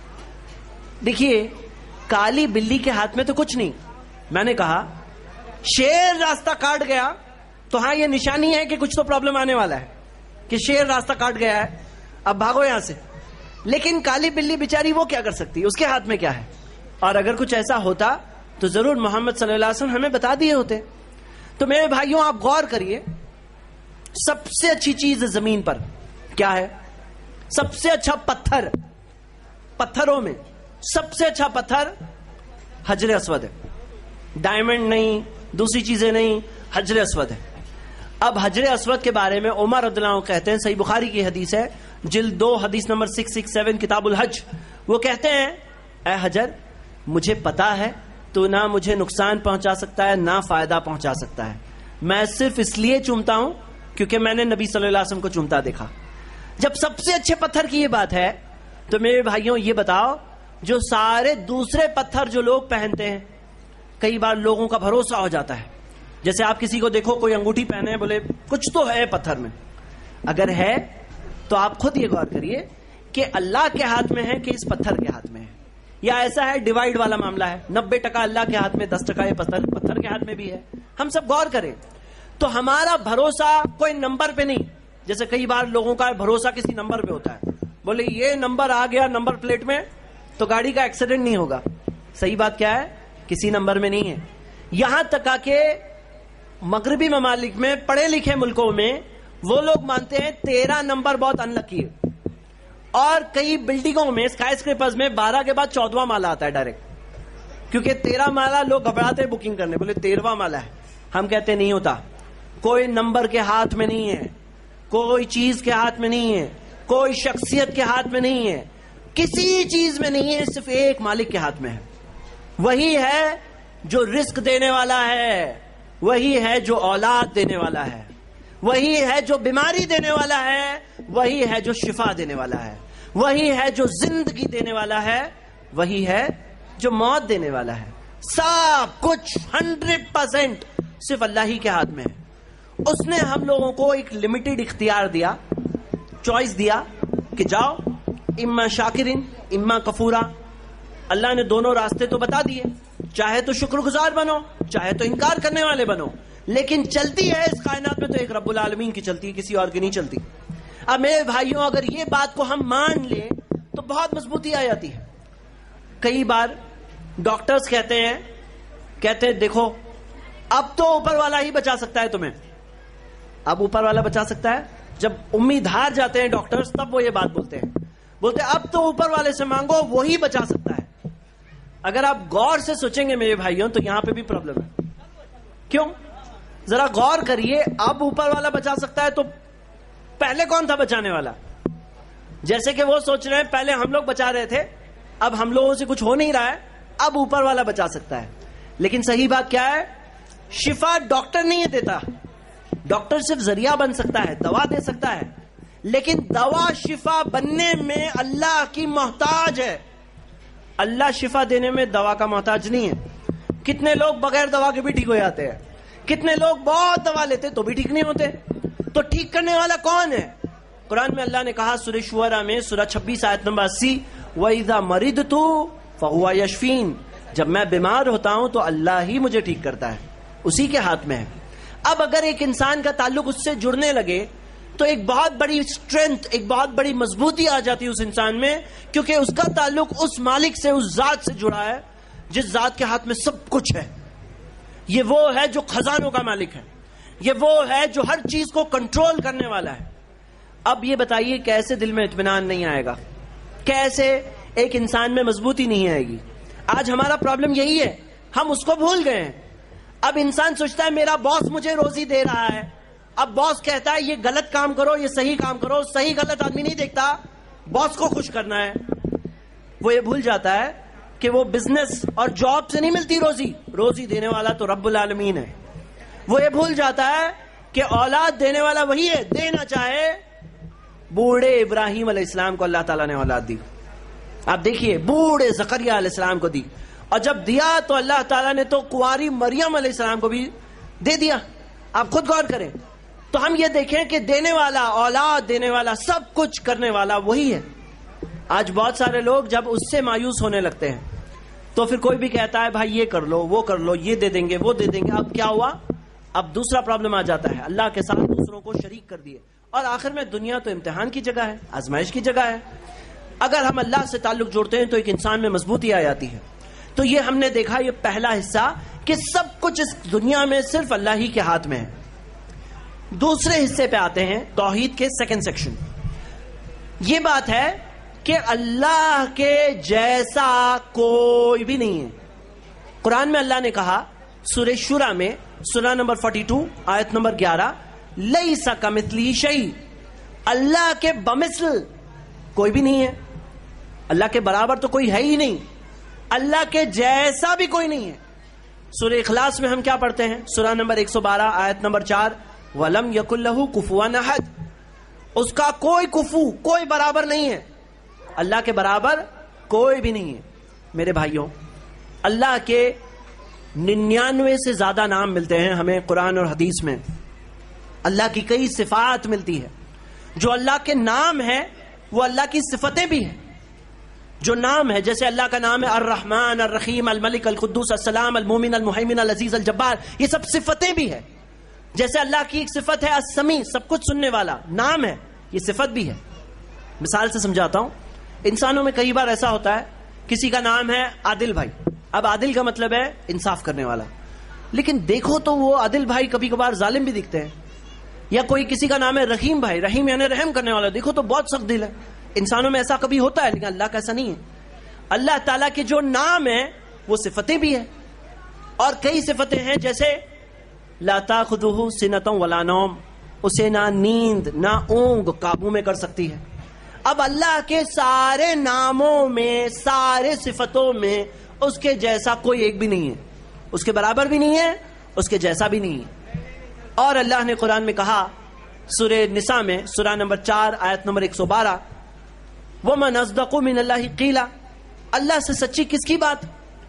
دیکھیے کالی بلی کے ہاتھ میں تو کچھ نہیں. میں نے کہا شیر راستہ کاٹ گیا تو ہاں یہ نشانی ہے کہ کچھ تو پرابلم آنے والا ہے، کہ شیر راستہ کاٹ گیا ہے، اب بھاگو یہاں سے. لیکن کالی بلی بیچاری وہ کیا کر سکتی ہے؟ اس کے ہاتھ میں کیا ہے؟ اور اگر کچھ ایسا ہوتا تو ضرور محمد صلی اللہ علیہ وسلم ہمیں بتا دیے ہوتے. تو میرے بھائیوں آپ غور کریے، سب سے اچھی چیز زمین پر کیا ہے؟ سب سے اچھا پتھر، پتھروں میں سب سے اچھا پتھر حجر اسود ہے. ڈائمنڈ نہیں، دوسری چیزیں نہیں، حجر اسود ہے. اب حجر اسود کے بارے میں عمر رضی اللہ عنہ کہتے ہیں، صحیح بخاری کی حدیث ہے، جلد دو حدیث نمبر سکس سکس سیون کتاب الحج. وہ کہتے ہیں اے حجر، مجھے پتا ہے تو نہ مجھے نقصان پہنچا سکتا ہے نہ فائدہ پہنچا سکتا ہے، میں صرف اس لیے چومتا ہوں کیونکہ میں نے نبی صلی اللہ علیہ وسلم کو چومتا دیکھا. جب سب سے اچھے پتھر کی یہ بات ہے تو میرے بھائیوں یہ بتاؤ، جو سارے دوسرے پتھر جو لوگ پہنتے ہیں، کئی بار لوگوں کا بھروسہ ہو جاتا ہے. جیسے آپ کسی کو دیکھو کوئی انگوٹھی پہنے، بولے کچھ تو ہے پتھر میں. اگر ہے تو آپ خود یہ غور کریے کہ اللہ کے ہاتھ میں ہے کہ اس پتھر کے ہاتھ میں ہے، یا ایسا ہے ڈیوائیڈ والا معاملہ ہے، نبے ٹکا اللہ کے ہاتھ میں، دس ٹکا یہ پتھر پتھر کے ہاتھ میں بھی ہے. ہم سب غور کریں تو ہمارا بھروسہ کوئی نمبر پہ نہیں. جیسے کئی بار لوگوں کا بھروسہ کسی نمبر پہ ہوتا ہے، بولے یہ نمبر آ گیا نمبر پلیٹ میں تو گاڑی کا ایکسیڈنٹ نہیں ہوگا. صحیح بات کیا ہے؟ کسی نمبر میں نہیں ہے. یہاں تک کہ مغربی ممالک میں، پڑھے لکھے ملکوں میں، وہ لوگ مانتے ہیں تیرہ نمبر بہت انلکی ہے، اور کئی بلڈنگوں میں، اسکائی اسکریپرز میں بارہ کے بعد چودواں مالا آتا ہے ڈائریکٹ، کیونکہ تیرہ مالا لوگ گھبراتے ہیں بکنگ کرنے، بولے تیرہواں مالا ہے. ہم کہتے نہیں ہوتا. کوئی نمبر کے ہاتھ میں نہیں ہے، کوئی چیز کے ہاتھ میں نہیں ہے، کوئی شخصیت کے ہاتھ میں نہیں ہے، کسی چیز میں نہیں ہے، صرف ایک مالک کے ہاتھ میں ہے. وہی ہے جو رزق دینے والا ہے، وہی ہے جو اولاد دینے والا ہے، وہی ہے جو بیماری دینے والا ہے، وہی ہے جو شفا دینے والا ہے، وہی ہے جو زندگی دینے والا ہے، وہی ہے جو موت دینے والا ہے. سب کچھ ہنڈریڈ پرسینٹ صرف اللہ ہی کے ہاتھ میں ہے. اس نے ہم لوگوں کو ایک لمیٹڈ اختیار دیا، چوائس دیا کہ جاؤ اما شاکرین اما کفورا. اللہ نے دونوں راستے تو بتا دیے، چاہے تو شکر گزار بنو، چاہے تو انکار کرنے والے بنو، لیکن چلتی ہے اس کائنات میں تو ایک رب العالمین کی چلتی ہے، کسی اور کی نہیں چلتی. اب میرے بھائیوں اگر یہ بات کو ہم مان لیں تو بہت مضبوطی آ جاتی ہے. کئی بار ڈاکٹرز کہتے ہیں کہتے ہیں دیکھو اب تو اوپر والا ہی بچا سکتا ہے تمہیں. اب اوپر والا بچا سکتا ہے. جب امید ہار جاتے ہیں ڈاکٹرز تب وہ یہ بات بولتے ہیں، بولتے ہیں اب تو اوپر والے سے مانگو وہی بچا سکتا ہے. اگر آپ غور سے سوچیں گے میرے بھائیوں تو یہاں پہ بھی پرابلم ہے. کیوں؟ ذرا غور کریے. اب اوپر والا بچا سکتا ہے تو پہلے کون تھا بچانے والا؟ جیسے کہ وہ سوچ رہے ہیں پہلے ہم لوگ بچا رہے تھے اب ہم لوگوں سے کچھ ہو نہیں رہا ہے, اب اوپر والا بچا سکتا ہے. لیکن صحیح بات کیا ہے, شفا ڈاکٹر نہیں دیتا. ڈاکٹر صرف ذریعہ بن سکتا ہے, دوا دے سکتا ہے, لیکن دوا شفا بننے میں اللہ کی محتاج ہے. اللہ شفا دینے میں دوا کا محتاج نہیں ہے. کتنے لوگ بغیر دوا کے بھی ٹھیک ہو جاتے ہیں, کتنے لوگ بہت دوا لیتے تو بھی ٹھیک نہیں ہوتے. تو ٹھیک کرنے والا کون ہے؟ قرآن میں اللہ نے کہا سورہ شعراء میں سورہ چھبیس آیت نمبر اسی, وَإِذَا مَرِضْتُ فَهُوَ يَشْفِينِ, جب میں بیمار ہوتا ہوں تو اللہ ہی مجھے ٹھیک کرتا ہے, اسی کے ہاتھ میں ہے. اب اگر ایک انسان کا تعلق اس سے جڑنے لگے تو ایک بہت بڑی اسٹرینتھ, ایک بہت بڑی مضبوطی آ جاتی ہے اس انسان میں, کیونکہ اس کا تعلق اس مالک سے, اس ذات سے جڑا ہے جس ذات کے ہاتھ میں سب کچھ ہے. یہ وہ ہے جو خزانوں کا مالک ہے, یہ وہ ہے جو ہر چیز کو کنٹرول کرنے والا ہے. اب یہ بتائیے کیسے دل میں اطمینان نہیں آئے گا, کیسے ایک انسان میں مضبوطی نہیں آئے گی. آج ہمارا پرابلم یہی ہے, ہم اس کو بھول گئے ہیں. اب انسان سوچتا ہے میرا باس مجھے روزی دے رہا ہے, اب باس کہتا ہے یہ غلط کام کرو, یہ صحیح کام کرو. صحیح غلط آدمی نہیں دیکھتا, باس کو خوش کرنا ہے. وہ یہ بھول جاتا ہے کہ وہ بزنس اور جاب سے نہیں ملتی روزی, روزی دینے والا تو رب العالمین ہے. وہ یہ بھول جاتا ہے کہ اولاد دینے والا وہی ہے. دینا چاہے بوڑھے ابراہیم علیہ السلام کو اللہ تعالیٰ نے اولاد دی. آپ دیکھیے بوڑھے زکریا علیہ السلام کو دی, اور جب دیا تو اللہ تعالیٰ نے تو کنواری مریم علیہ السلام کو بھی دے دیا. آپ خود غور کریں تو ہم یہ دیکھیں کہ دینے والا, اولاد دینے والا, سب کچھ کرنے والا وہی ہے. آج بہت سارے لوگ جب اس سے مایوس ہونے لگتے ہیں تو پھر کوئی بھی کہتا ہے بھائی یہ کر لو, وہ کر لو, یہ دے دیں گے, وہ دے دیں گے. اب کیا ہوا, اب دوسرا پرابلم آ جاتا ہے, اللہ کے ساتھ دوسروں کو شریک کر دیے. اور آخر میں دنیا تو امتحان کی جگہ ہے, آزمائش کی جگہ ہے. اگر ہم اللہ سے تعلق جوڑتے ہیں تو ایک انسان میں مضبوطی آ جاتی ہے. تو یہ ہم نے دیکھا, یہ پہلا حصہ کہ سب کچھ اس دنیا میں صرف اللہ ہی کے ہاتھ میں ہے. دوسرے حصے پہ آتے ہیں, توحید کے سیکنڈ سیکشن. یہ بات ہے کہ اللہ کے جیسا کوئی بھی نہیں ہے. قرآن میں اللہ نے کہا سورہ شورى میں سورہ نمبر بائیس آیت نمبر گیارہ, لیس کمثلہ شیء, اللہ کے بمثل کوئی بھی نہیں ہے. اللہ کے برابر تو کوئی ہے ہی نہیں, اللہ کے جیسا بھی کوئی نہیں ہے. سورہ اخلاص میں ہم کیا پڑھتے ہیں, سورہ نمبر ایک سو بارہ آیت نمبر چار, وَلَمْ يَكُنْ لَهُ كُفُوًا أَحَدٌ, اس کا کوئی کفو, کوئی برابر نہیں ہے. اللہ کے برابر کوئی بھی نہیں ہے. میرے بھائیوں, اللہ کے ننانوے سے زیادہ نام ملتے ہیں ہمیں قرآن اور حدیث میں. اللہ کی کئی صفات ملتی ہے. جو اللہ کے نام ہے وہ اللہ کی صفتیں بھی ہیں. جو نام ہے, جیسے اللہ کا نام ہے الرحمن, الرحیم, الملک, القدوس, السلام, المومن, المہیمن, العزیز, الجبار, یہ سب صفتیں بھی ہیں. جیسے اللہ کی ایک صفت ہے السمیع, سب کچھ سننے والا, نام ہے, یہ صفت بھی ہے. مثال سے سمجھاتا ہوں. انسانوں میں کئی بار ایسا ہوتا ہے, کسی کا نام ہے عادل بھائی. اب عادل کا مطلب ہے انصاف کرنے والا, لیکن دیکھو تو وہ عادل بھائی کبھی کبھار ظالم بھی دکھتے ہیں. یا کوئی کسی کا نام ہے رحیم بھائی, رحیم یعنی رحم کرنے والا, دیکھو تو بہت سخت دل ہے. انسانوں میں ایسا کبھی ہوتا ہے, لیکن اللہ کا ایسا نہیں ہے. اللہ تعالیٰ کے جو نام ہیں وہ صفتیں بھی ہیں, اور کئی صفتیں ہیں جیسے لا تاخذہ سنۃ ولا نوم, اسے نہ نیند نہ اونگ قابو میں کر سکتی ہے. اب اللہ کے سارے ناموں میں, سارے صفتوں میں اس کے جیسا کوئی ایک بھی نہیں ہے, اس کے برابر بھی نہیں ہے, اس کے جیسا بھی نہیں ہے. اور اللہ نے قرآن میں کہا سورہ نساء میں سورہ نمبر چار آیت نمبر ایک سو بارہ, وَمَنْ أَصْدَقُ مِنَ اللَّهِ قِيلًا, اللہ سے سچی کس کی بات,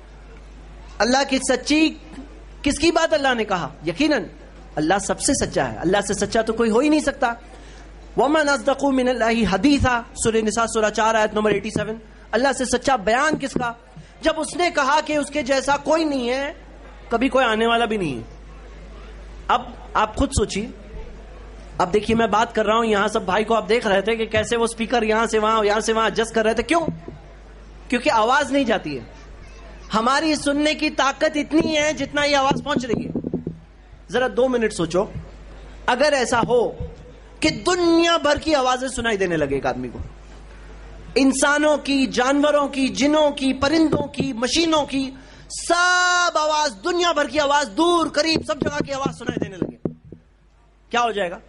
اللہ کی سچی کس کی بات اللہ نے کہا. یقیناً اللہ سب سے سچا ہے, اللہ سے سچا تو کوئی ہو ہی نہیں سکتا. وَمَنْ أَصْدَقُ مِنَ اللَّهِ حَدِيثًا, سورہ نساء سورہ چار آیت نمبر ساٹھ, اللہ سے سچا بیان کس کا, جب اس نے کہا کہ اس کے جیسا کوئی نہیں ہے, کبھی کوئی آنے والا بھی نہیں ہے. اب آپ خود سوچیے. اب دیکھیے میں بات کر رہا ہوں, یہاں سب بھائی کو آپ دیکھ رہے تھے کہ کیسے وہ سپیکر یہاں سے وہاں یہاں سے وہاں ایڈجسٹ کر رہے تھے. کیوں؟ کیونکہ آواز نہیں جاتی ہے. ہماری سننے کی طاقت اتنی ہے جتنا یہ آواز پہنچ رہی ہے. ذرا دو منٹ سوچو, اگر ایسا ہو کہ دنیا بھر کی آوازیں سنائی دینے لگے ایک آدمی کو, انسانوں کی, جانوروں کی, جنوں کی, پرندوں کی, مشینوں کی, سب آواز, دنیا بھر کی آواز, دور قریب سب جگہ کی آواز سنائی دینے لگے, کیا ہو جائے گا؟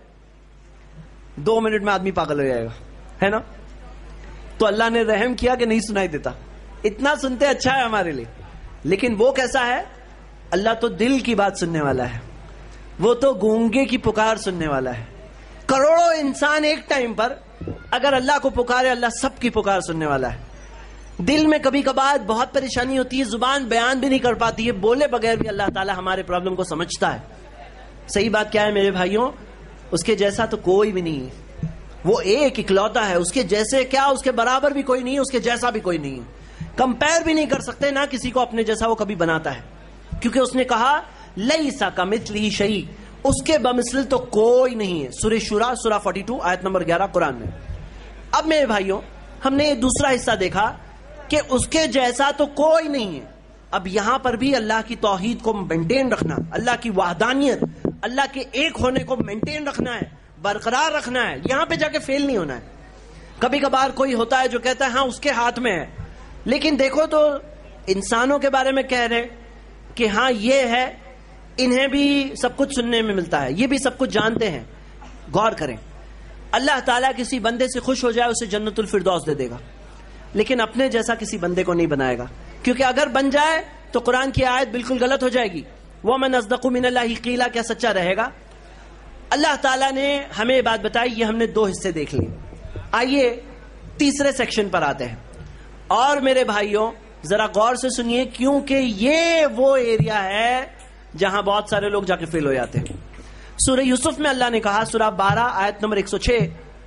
دو منٹ میں آدمی پاگل ہو جائے گا, ہے نا. تو اللہ نے رحم کیا کہ نہیں سنائی دیتا. اتنا سنتے اچھا ہے ہمارے لیے، لیکن وہ کیسا ہے؟ اللہ تو دل کی بات سننے والا ہے، وہ تو گونگے کی پکار سننے والا ہے. کروڑوں انسان ایک ٹائم پر اگر اللہ کو پکارے، اللہ سب کی پکار سننے والا ہے. دل میں کبھی کبھار بہت پریشانی ہوتی ہے، زبان بیان بھی نہیں کر پاتی ہے، بولے بغیر بھی اللہ تعالیٰ ہمارے پرابلم کو سمجھتا ہے. صحیح بات کیا ہے میرے بھائیوں؟ اس کے جیسا تو کوئی بھی نہیں ہے، وہ ایک اکلوتا ہے، اس کے جیسے کیا اس کے برابر بھی کوئی نہیں ہے، اس کے جیسا بھی کوئی نہیں ہے، کمپیر بھی نہیں کر سکتے، نہ کسی کو اپنے جیسا وہ کبھی بناتا ہے، کیونکہ اس نے کہا لیسا کمثلہ شیء، اس کے بمثل تو کوئی نہیں ہے. سورہ شورى سورہ بارہ آیت نمبر گیارہ قرآن میں. اب میرے بھائیوں ہم نے دوسرا حصہ دیکھا کہ اس کے جیسا تو کوئی نہیں ہے. اب یہاں پر بھی اللہ کی توحید کو مینٹین رکھنا، اللہ کی وحدانیت، اللہ کے ایک ہونے کو مینٹین رکھنا ہے، برقرار رکھنا ہے. یہاں پہ جا کے فیل نہیں ہونا ہے. کبھی کبھار کوئی ہوتا ہے جو کہتا ہے ہاں اس کے ہاتھ میں ہے، لیکن دیکھو تو انسانوں کے بارے میں کہہ رہے کہ ہاں یہ ہے، انہیں بھی سب کچھ سننے میں ملتا ہے، یہ بھی سب کچھ جانتے ہیں. غور کریں، اللہ تعالیٰ کسی بندے سے خوش ہو جائے اسے جنت الفردوس دے دے گا، لیکن اپنے جیسا کسی بندے کو نہیں بنائے گا، کیونکہ اگر بن جائے تو قرآن کی آیت بالکل غلط ہو جائے گی. وَمَنْ أَصْدَقُ مِنَ اللَّهِ قِيلًا، کیا سچا رہے گا؟ اللہ تعالیٰ نے ہمیں یہ بات بتائی، یہ ہم نے دو حصے دیکھ لیے. آئیے تیسرے سیکشن پر آتے ہیں. اور میرے بھائیوں ذرا غور سے سنیے، کیونکہ یہ وہ ایریا ہے جہاں بہت سارے لوگ جا کے فیل ہو جاتے ہیں. سورہ یوسف میں اللہ نے کہا، سورہ بارہ آیت نمبر ایک سو چھ،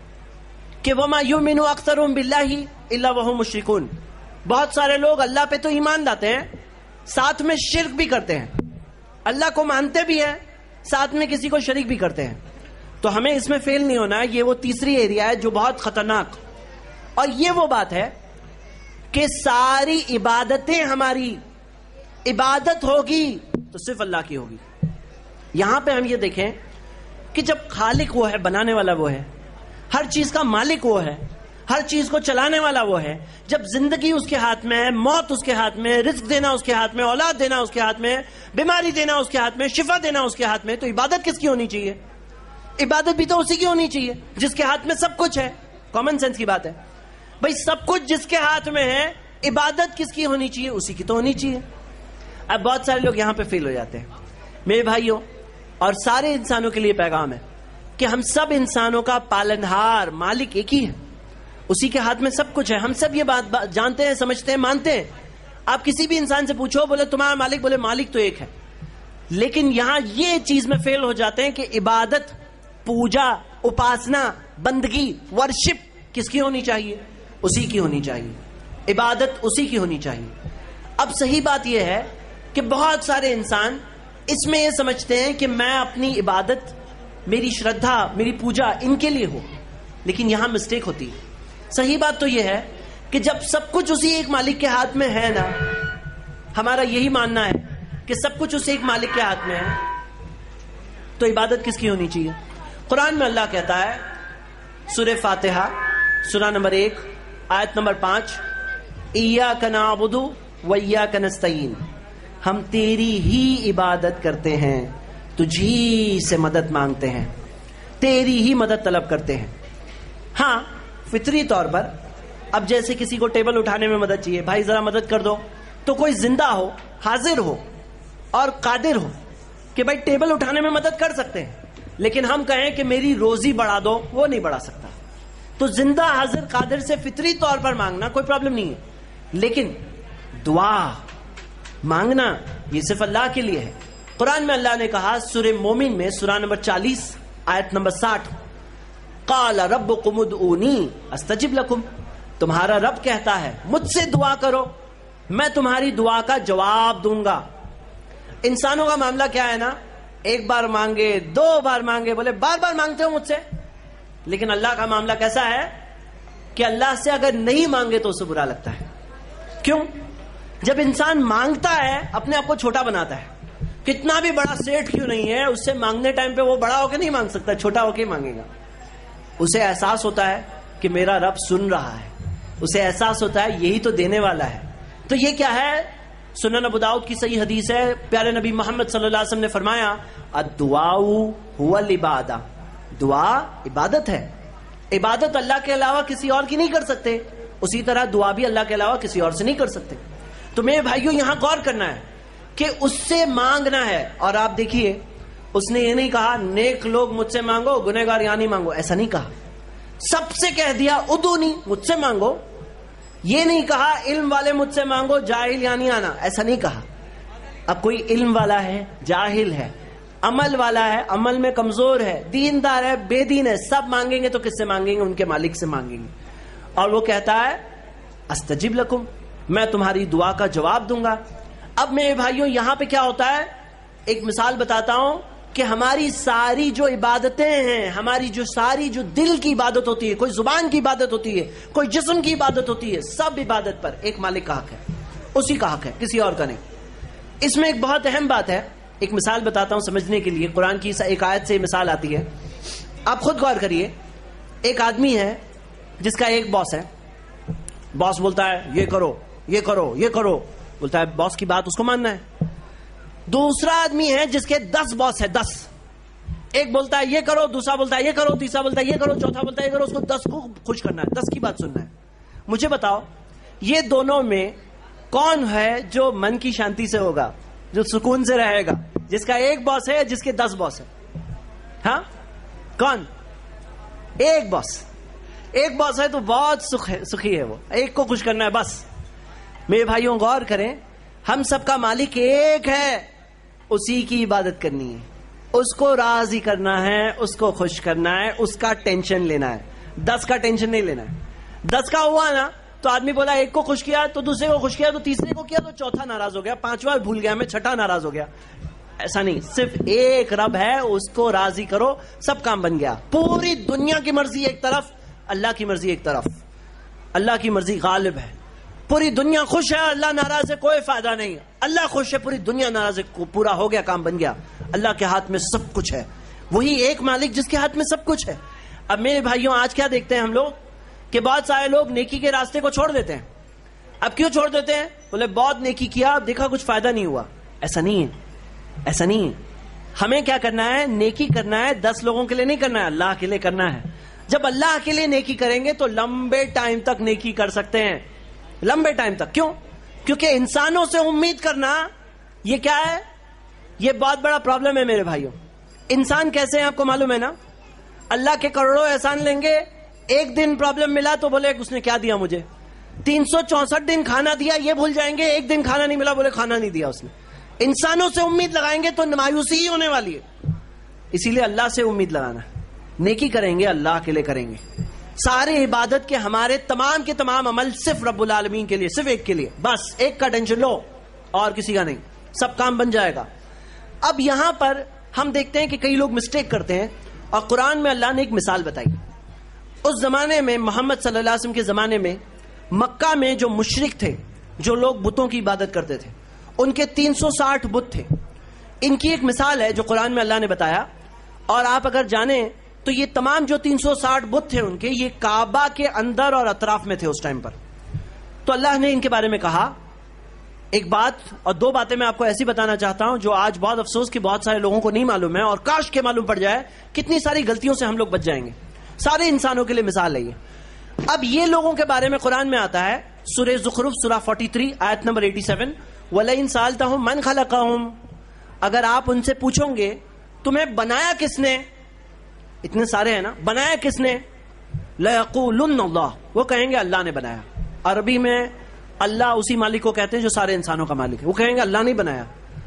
کہ وَمَا يُؤْمِنُ أَكْثَرُهُم بِاللَّهِ إِلَّا وَهُمْ مُشْرِكُونَ. بہت سارے لوگ اللہ پہ تو ایمان لاتے ہیں، ساتھ میں شرک بھی کرتے ہیں، اللہ کو مانتے بھی ہیں، ساتھ میں کسی کو شریک بھی کرتے ہیں. تو ہمیں اس میں فیل نہیں ہونا ہے. یہ وہ تیسری ایریا ہے جو بہت خطرناک، اور یہ وہ بات ہے کہ ساری عبادتیں ہماری عبادت ہوگی تو صرف اللہ کی ہوگی. یہاں پہ ہم یہ دیکھیں کہ جب خالق وہ ہے، بنانے والا وہ ہے، ہر چیز کا مالک وہ ہے، ہر چیز کو چلانے والا وہ ہے، جب زندگی اس کے ہاتھ میں ہے، موت اس کے ہاتھ میں، رزق دینا اس کے ہاتھ میں، اولاد دینا اس کے ہاتھ میں، بیماری دینا اس کے ہاتھ میں، شفا دینا اس کے ہاتھ میں، تو عبادت کس کی ہونی چاہیے؟ عبادت بھی تو اسی کی ہونی چاہیے جس کے ہاتھ میں سب کچھ ہے. کامن سینس کی بات ہے بھائی، سب کچھ جس کے ہاتھ میں ہے، عبادت کس کی ہونی چاہیے؟ اسی کی تو ہونی چاہیے. اب بہت سارے لوگ یہاں پہ فیل ہو جاتے ہیں. میرے بھائیوں اور سارے انسانوں کے لیے پیغام ہے کہ ہم سب انسانوں کا پالنہار مالک ایک ہی ہے، اسی کے ہاتھ میں سب کچھ ہے. ہم سب یہ بات, بات جانتے ہیں، سمجھتے ہیں، مانتے ہیں. آپ کسی بھی انسان سے پوچھو، بولے تمہارا مالک، بولے مالک تو ایک ہے. لیکن یہاں یہ چیز میں فیل ہو جاتے ہیں کہ عبادت، پوجا، اپاسنا، بندگی، ورشپ کس کی ہونی چاہیے؟ اسی کی ہونی چاہیے. عبادت اسی کی ہونی چاہیے. اب صحیح بات یہ ہے کہ بہت سارے انسان اس میں یہ سمجھتے ہیں کہ میں اپنی عبادت، میری شردھا، میری پوجا ان کے لیے ہو، لیکن یہاں مسٹیک ہوتی ہے. صحیح بات تو یہ ہے کہ جب سب کچھ اسی ایک مالک کے ہاتھ میں ہے نا، ہمارا یہی ماننا ہے کہ سب کچھ اسی ایک مالک کے ہاتھ میں ہے، تو عبادت کس کی ہونی چاہیے؟ قرآن میں اللہ کہتا ہے، سورہ فاتحہ سورہ نمبر ایک آیت نمبر پانچ، ایاک نعبد و ایاک نستعین، ہم تیری ہی عبادت کرتے ہیں، تجھی سے مدد مانگتے ہیں، تیری ہی مدد طلب کرتے ہیں. ہاں فطری طور پر اب جیسے کسی کو ٹیبل اٹھانے میں مدد چاہیے، بھائی ذرا مدد کر دو، تو کوئی زندہ ہو، حاضر ہو اور قادر ہو کہ بھائی ٹیبل اٹھانے میں مدد کر سکتے ہیں، لیکن ہم کہیں کہ میری روزی بڑھا دو، وہ نہیں بڑھا سکتا. تو زندہ حاضر قادر سے فطری طور پر مانگنا کوئی پرابلم نہیں ہے، لیکن دعا مانگنا یہ صرف اللہ کے لیے ہے. قرآن میں اللہ نے کہا سورہ مومن میں سورہ نمبر چالیس آیت نمبر ساٹھ، قال ربکم ادعونی استجب لکم، تمہارا رب کہتا ہے مجھ سے دعا کرو، میں تمہاری دعا کا جواب دوں گا. انسانوں کا معاملہ کیا ہے نا، ایک بار مانگے، دو بار مانگے، بولے بار بار مانگتے ہو مجھ سے. لیکن اللہ کا معاملہ کیسا ہے کہ اللہ سے اگر نہیں مانگے تو اسے برا لگتا ہے. کیوں؟ جب انسان مانگتا ہے اپنے آپ کو چھوٹا بناتا ہے. کتنا بھی بڑا سیٹ کیوں نہیں ہے، اس سے مانگنے ٹائم پہ وہ بڑا ہو کے نہیں مانگ سکتا، چھوٹا ہو کے مانگے گا. اسے احساس ہوتا ہے کہ میرا رب سن رہا ہے، اسے احساس ہوتا ہے یہی تو دینے والا ہے. تو یہ کیا ہے؟ سنن ابو داؤد کی صحیح حدیث ہے، پیارے نبی محمد صلی اللہ علیہ وسلم نے فرمایا الدعاء هو العبادہ، دعا عبادت ہے. عبادت اللہ کے علاوہ کسی اور کی نہیں کر سکتے. اسی طرح دعا بھی اللہ کے علاوہ کسی اور سے نہیں کر سکتے. تو میرے بھائیوں یہاں غور کرنا ہے کہ اس سے مانگنا ہے. اور آپ دیکھیے اس نے یہ نہیں کہا نیک لوگ مجھ سے مانگو گنہگار یہاں نہیں مانگو, ایسا نہیں کہا. سب سے کہہ دیا ادونی مجھ سے مانگو. یہ نہیں کہا علم والے مجھ سے مانگو جاہل یہاں نہیں آنا, ایسا نہیں کہا. اب کوئی علم والا ہے جاہل ہے, عمل والا ہے عمل میں کمزور ہے, دیندار ہے بے دین ہے, سب مانگیں گے تو کس سے مانگیں گے؟ ان کے مالک سے مانگیں گے. اور وہ کہتا ہے استجب لکم, میں تمہاری دعا کا جواب دوں گا. اب میرے بھائیوں یہاں پہ کیا ہوتا ہے, ایک مثال بتاتا ہوں کہ ہماری ساری جو عبادتیں ہیں, ہماری جو ساری جو دل کی عبادت ہوتی ہے, کوئی زبان کی عبادت ہوتی ہے, کوئی جسم کی عبادت ہوتی ہے, سب عبادت پر ایک مالک کا حق ہے, اسی کا حق ہے, کسی اور کا نہیں. اس میں ایک بہت اہم بات ہے, ایک مثال بتاتا ہوں سمجھنے کے لیے. قرآن کی ایک آیت سے مثال آتی ہے, آپ خود غور کریے. ایک آدمی ہے جس کا ایک باس ہے, باس بولتا ہے یہ کرو یہ کرو یہ کرو, بولتا ہے باس کی بات اس کو ماننا ہے. دوسرا آدمی ہے جس کے دس باس ہے, دس. ایک بولتا ہے یہ کرو, دوسرا بولتا ہے یہ کرو, تیسرا بولتا ہے یہ کرو, چوتھا بولتا ہے یہ کرو. اس کو دس کو خوش کرنا ہے, دس کی بات سننا ہے. مجھے بتاؤ یہ دونوں میں کون ہے جو من کی شانتی سے ہوگا, جو سکون سے رہے گا, جس کا ایک باس ہے جس کے دس باس ہے؟ ہاں کون؟ ایک باس. ایک باس ہے تو بہت سخ ہے, سخی ہے, وہ ایک کو خوش کرنا ہے بس. میرے بھائیوں غور کریں, ہم سب کا مالک ایک ہے, اسی کی عبادت کرنی ہے, اس کو راضی کرنا ہے, اس کو خوش کرنا ہے, اس کا ٹینشن لینا ہے, دس کا ٹینشن نہیں لینا ہے. دس کا ہوا نا تو آدمی بولا ایک کو خوش کیا تو دوسرے کو خوش کیا تو تیسرے کو کیا تو چوتھا ناراض ہو گیا, پانچواں بھول گیا میں, چھٹا ناراض ہو گیا. ایسا نہیں, صرف ایک رب ہے, اس کو راضی کرو, سب کام بن گیا. پوری دنیا کی مرضی ایک طرف, اللہ کی مرضی ایک طرف. اللہ کی مرضی غالب ہے, پوری دنیا خوش ہے, اللہ ناراض ہے, کوئی فائدہ نہیں. اللہ خوش ہے, پوری دنیا ناراض ہے, پورا ہو گیا, کام بن گیا. اللہ کے ہاتھ میں سب کچھ ہے, وہی ایک مالک جس کے ہاتھ میں سب کچھ ہے. اب میرے بھائیوں آج کیا دیکھتے ہیں ہم لوگ کہ بہت سارے لوگ نیکی کے راستے کو چھوڑ دیتے ہیں. اب کیوں چھوڑ دیتے ہیں؟ بولے بہت نیکی کیا, دیکھا کچھ فائدہ نہیں ہوا. ایسا نہیں ہے, ایسا نہیں ہے. ہمیں کیا کرنا ہے؟ نیکی کرنا ہے, دس لوگوں کے لیے نہیں کرنا ہے, اللہ کے لیے کرنا ہے. جب اللہ کے لیے نیکی کریں گے تو لمبے ٹائم تک نیکی کر سکتے ہیں, لمبے ٹائم تک. کیوں؟ کیونکہ انسانوں سے امید کرنا یہ کیا ہے؟ یہ بہت بڑا پرابلم ہے میرے بھائیوں. انسان کیسے ہیں آپ کو معلوم ہے نا؟ اللہ کے کروڑوں احسان لیں گے, ایک دن پرابلم ملا تو بولے اس نے کیا دیا مجھے. تین سو چونسٹھ دن کھانا دیا یہ بھول جائیں گے, ایک دن کھانا نہیں ملا بولے کھانا نہیں دیا اس نے. انسانوں سے امید لگائیں گے تو مایوسی ہی ہونے والی ہے. اسی لیے اللہ سے امید لگانا, نیکی کریں گے اللہ کے لیے کریں گے. سارے عبادت کے ہمارے تمام کے تمام عمل صرف رب العالمین کے لیے, صرف ایک کے لیے, بس ایک کا ٹینشن لو اور کسی کا نہیں, سب کام بن جائے گا. اب یہاں پر ہم دیکھتے ہیں کہ کئی لوگ مسٹیک کرتے ہیں, اور قرآن میں اللہ نے ایک مثال بتائی. اس زمانے میں محمد صلی اللہ علیہ وسلم کے زمانے میں مکہ میں جو مشرک تھے, جو لوگ بتوں کی عبادت کرتے تھے, ان کے تین سو ساٹھ بت تھے. ان کی ایک مثال ہے جو قرآن میں اللہ نے بتایا, اور آپ اگر جانیں تو یہ تمام جو تین سو ساٹھ بت تھے ان کے, یہ کعبہ کے اندر اور اطراف میں تھے اس ٹائم پر. تو اللہ نے ان کے بارے میں کہا ایک بات, اور دو باتیں میں آپ کو ایسی بتانا چاہتا ہوں جو آج بہت افسوس کہ بہت سارے لوگوں کو نہیں معلوم ہے, اور کاش کے معلوم پڑ جائے, کتنی ساری غلطیوں سے ہم لوگ بچ جائیں گے. سارے انسانوں کے لیے مثال ہے یہ. اب یہ لوگوں کے بارے میں قرآن میں آتا ہے سورہ زخرف سورہ تینتالیس آیت نمبر ساٹھاسی, وَلَئِن سَأَلْتَهُم مَّنْ خَلَقَهُم, اگر آپ ان سے پوچھو گے تمہیں بنایا کس نے, اتنے سارے ہیں نا, بنایا کس نے, لَيَقُولُنَّ اللَّهُ, وہ کہیں گے اللہ نے بنایا. عربی میں اللہ اسی مالک کو کہتے ہیں جو سارے انسانوں کا مالک ہے, وہ کہیں گے اللہ نے بنایا.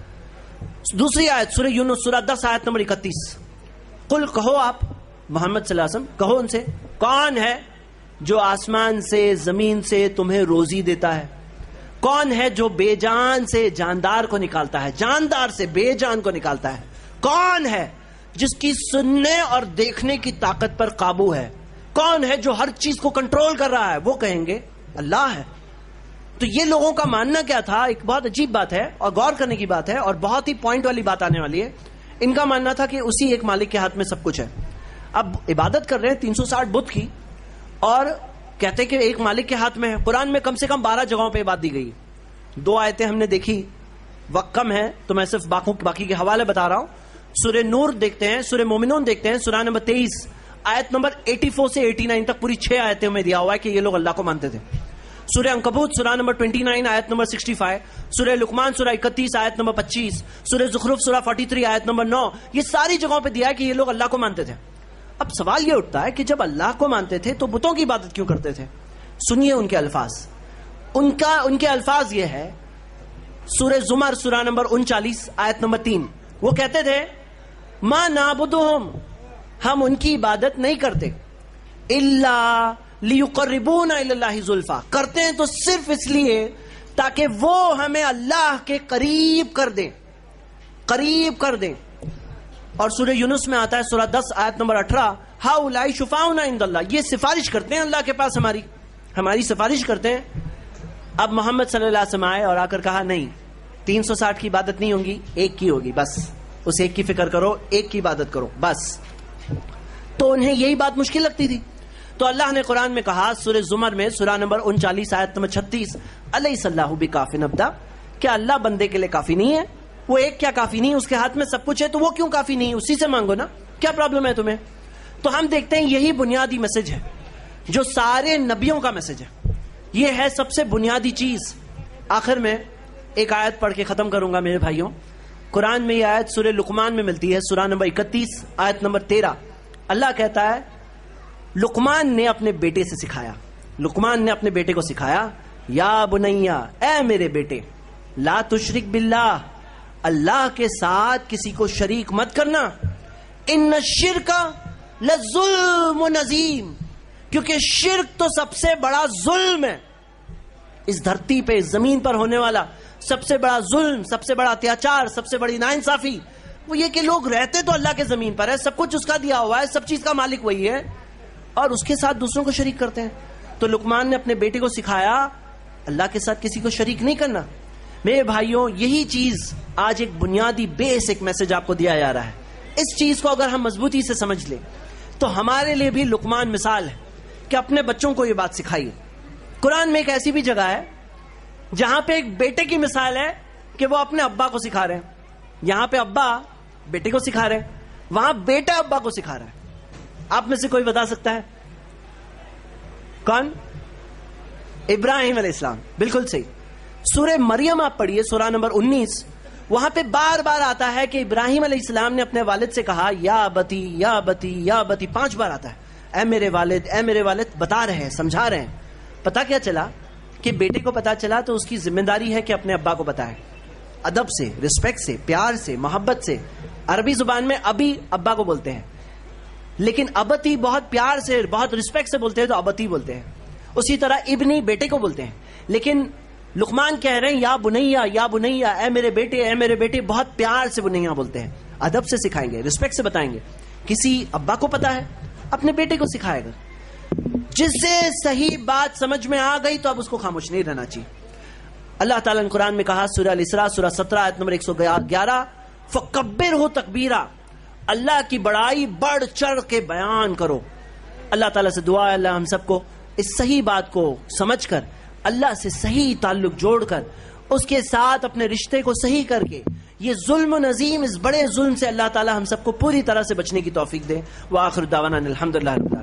دوسری آیت سورہ یونس سورہ دس آیت نمبر اکتیس, قل کہو آپ محمد صلی اللہ علیہ وسلم, کہو ان سے کون ہے جو آسمان سے زمین سے تمہیں روزی دیتا ہے, کون ہے جو بے جان سے جاندار کو نکالتا ہے, جاندار سے بے جان کو نکالتا ہے, کون ہے جس کی سننے اور دیکھنے کی طاقت پر قابو ہے, کون ہے جو ہر چیز کو کنٹرول کر رہا ہے, وہ کہیں گے اللہ ہے. تو یہ لوگوں کا ماننا کیا تھا, ایک بہت عجیب بات ہے اور غور کرنے کی بات ہے, اور بہت ہی پوائنٹ والی بات آنے والی ہے. ان کا ماننا تھا کہ اسی ایک مالک کے ہاتھ میں سب کچھ ہے. اب عبادت کر رہے ہیں تین سو ساٹھ بت کی, اور کہتے کہ ایک مالک کے ہاتھ میں ہے. قرآن میں کم سے کم بارہ جگہوں پہ بات دی گئی. دو آیتیں ہم نے دیکھی, وقت کم ہے تو میں صرف باقی کے حوالے بتا رہا ہوں. سورہ نور دیکھتے ہیں, سورہ مومنون دیکھتے ہیں, سورہ نمبر تیئیس آیت نمبر چوراسی سے نناسی تک پوری چھ آیتوں میں دیا ہوا ہے کہ یہ لوگ اللہ کو مانتے تھے. سورہ عنکبوت سورہ نمبر उनतीस آیت نمبر पैंसठ، سورہ لقمان سورہ اکتیس آیت نمبر پچیس، سورہ زخرف سورہ تینتالیس آیت نمبر نو، یہ ساری جگہوں پہ دیا ہے کہ یہ لوگ اللہ کو مانتے تھے۔ اب سوال یہ اٹھتا ہے کہ جب اللہ کو مانتے تھے تو بتوں کی عبادت کیوں کرتے تھے؟ سنیے ان کے الفاظ، ان کا ان کے الفاظ یہ ہے، سورہ زمر سورہ نمبر انچالیس آیت نمبر تین، وہ کہتے تھے ما نعبدہم، ہم ان کی عبادت نہیں کرتے، الا لیقربونا الی اللہ زلفا، کرتے ہیں تو صرف اس لیے تاکہ وہ ہمیں اللہ کے قریب کر دیں، قریب کر دیں۔ اور سورہ یونس میں آتا ہے سورہ دس آیت نمبر اٹھارہ، ہؤلاء شفاؤنا عند اللہ، یہ سفارش کرتے ہیں اللہ کے پاس، ہماری ہماری سفارش کرتے ہیں۔ اب محمد صلی اللہ علیہ وسلم آئے اور آ کر کہا نہیں، تین سو ساٹھ کی عبادت نہیں ہوگی، ایک کی ہوگی، بس اس ایک کی فکر کرو، ایک کی عبادت کرو بس۔ تو انہیں یہی بات مشکل لگتی تھی، تو اللہ نے قرآن میں کہا سورہ زمر میں سورہ نمبر انچالیس آیت نمبر چھتیس، الیس اللہ بکاف عبدا، کیا اللہ بندے کے لیے کافی نہیں ہے؟ وہ ایک کیا کافی نہیں؟ اس کے ہاتھ میں سب کچھ ہے، تو وہ کیوں کافی نہیں؟ اسی سے مانگو نا، کیا پرابلم ہے تمہیں؟ تو ہم دیکھتے ہیں یہی بنیادی میسج ہے جو سارے نبیوں کا میسج ہے، یہ ہے سب سے بنیادی چیز۔ آخر میں ایک آیت پڑھ کے ختم کروں گا میرے بھائیوں، قرآن میں یہ آیت سورہ لقمان میں ملتی ہے، سورہ نمبر اکتیس آیت نمبر تیرہ، اللہ کہتا ہے لقمان نے اپنے بیٹے سے سکھایا، لقمان نے اپنے بیٹے کو سکھایا، یا بنیا، اے میرے بیٹے، لا تشرک باللہ، اللہ کے ساتھ کسی کو شریک مت کرنا، ان الشرک لظلم عظیم، کیونکہ شرک تو سب سے بڑا ظلم ہے، اس دھرتی پہ اس زمین پر ہونے والا سب سے بڑا ظلم، سب سے بڑا اتیاچار، سب سے بڑی ناانصافی وہ یہ کہ لوگ رہتے تو اللہ کے زمین پر ہے، سب کچھ اس کا دیا ہوا ہے، سب چیز کا مالک وہی ہے، اور اس کے ساتھ دوسروں کو شریک کرتے ہیں۔ تو لقمان نے اپنے بیٹے کو سکھایا اللہ کے ساتھ کسی کو شریک نہیں کرنا۔ میرے بھائیوں، یہی چیز آج ایک بنیادی بیسک میسج آپ کو دیا جا رہا ہے، اس چیز کو اگر ہم مضبوطی سے سمجھ لیں تو ہمارے لیے بھی لقمان مثال ہے کہ اپنے بچوں کو یہ بات سکھائیے۔ قرآن میں ایک ایسی بھی جگہ ہے جہاں پہ ایک بیٹے کی مثال ہے کہ وہ اپنے ابا کو سکھا رہے ہیں، یہاں پہ ابا بیٹے کو سکھا رہے ہیں، وہاں بیٹا ابا کو سکھا رہا ہے۔ آپ میں سے کوئی بتا سکتا ہے کون؟ ابراہیم علیہ السلام، بالکل صحیح۔ سورہ مریم آپ پڑھیے سورہ نمبر انیس، وہاں پہ بار بار آتا ہے کہ ابراہیم علیہ السلام نے اپنے والد سے کہا یا بتی یا بتی یا بتی، پانچ بار آتا ہے، اے میرے والد اے میرے والد، بتا رہے ہیں، سمجھا رہے ہیں۔ پتا کیا چلا کہ بیٹے کو پتا چلا تو اس کی ذمہ داری ہے کہ اپنے ابا کو بتائے، ادب سے، رسپیکٹ سے، پیار سے، محبت سے۔ عربی زبان میں ابھی ابا کو بولتے ہیں، لیکن ابتی بہت پیار سے، بہت رسپیکٹ سے بولتے ہیں تو ابتی بولتے ہیں۔ اسی طرح ابنی بیٹے کو بولتے ہیں، لیکن لقمان کہہ رہے ہیں یا بنیا یا بنیا، اے میرے بیٹے اے میرے بیٹے، بہت پیار سے بنیا بولتے ہیں، ادب سے سکھائیں گے، رسپیکٹ سے بتائیں گے۔ کسی ابا کو پتا ہے اپنے بیٹے کو سکھائے گا، جس سے صحیح بات سمجھ میں آ گئی تو اب اس کو خاموش نہیں رہنا چاہیے۔ اللہ تعالیٰ نے قرآن میں کہا سورہ الاسراء سورہ سترہ آیت نمبر ایک سو گیارہ، فکبرہ تکبیرا، اللہ کی بڑائی بڑھ چڑھ کے بیان کرو۔ اللہ تعالیٰ سے دعا ہے اللہ ہم سب کو اس صحیح بات کو سمجھ کر، اللہ سے صحیح تعلق جوڑ کر، اس کے ساتھ اپنے رشتے کو صحیح کر کے، یہ ظلم و نظیم، اس بڑے ظلم سے اللہ تعالیٰ ہم سب کو پوری طرح سے بچنے کی توفیق دے۔ وآخر دعوانا الحمدللہ۔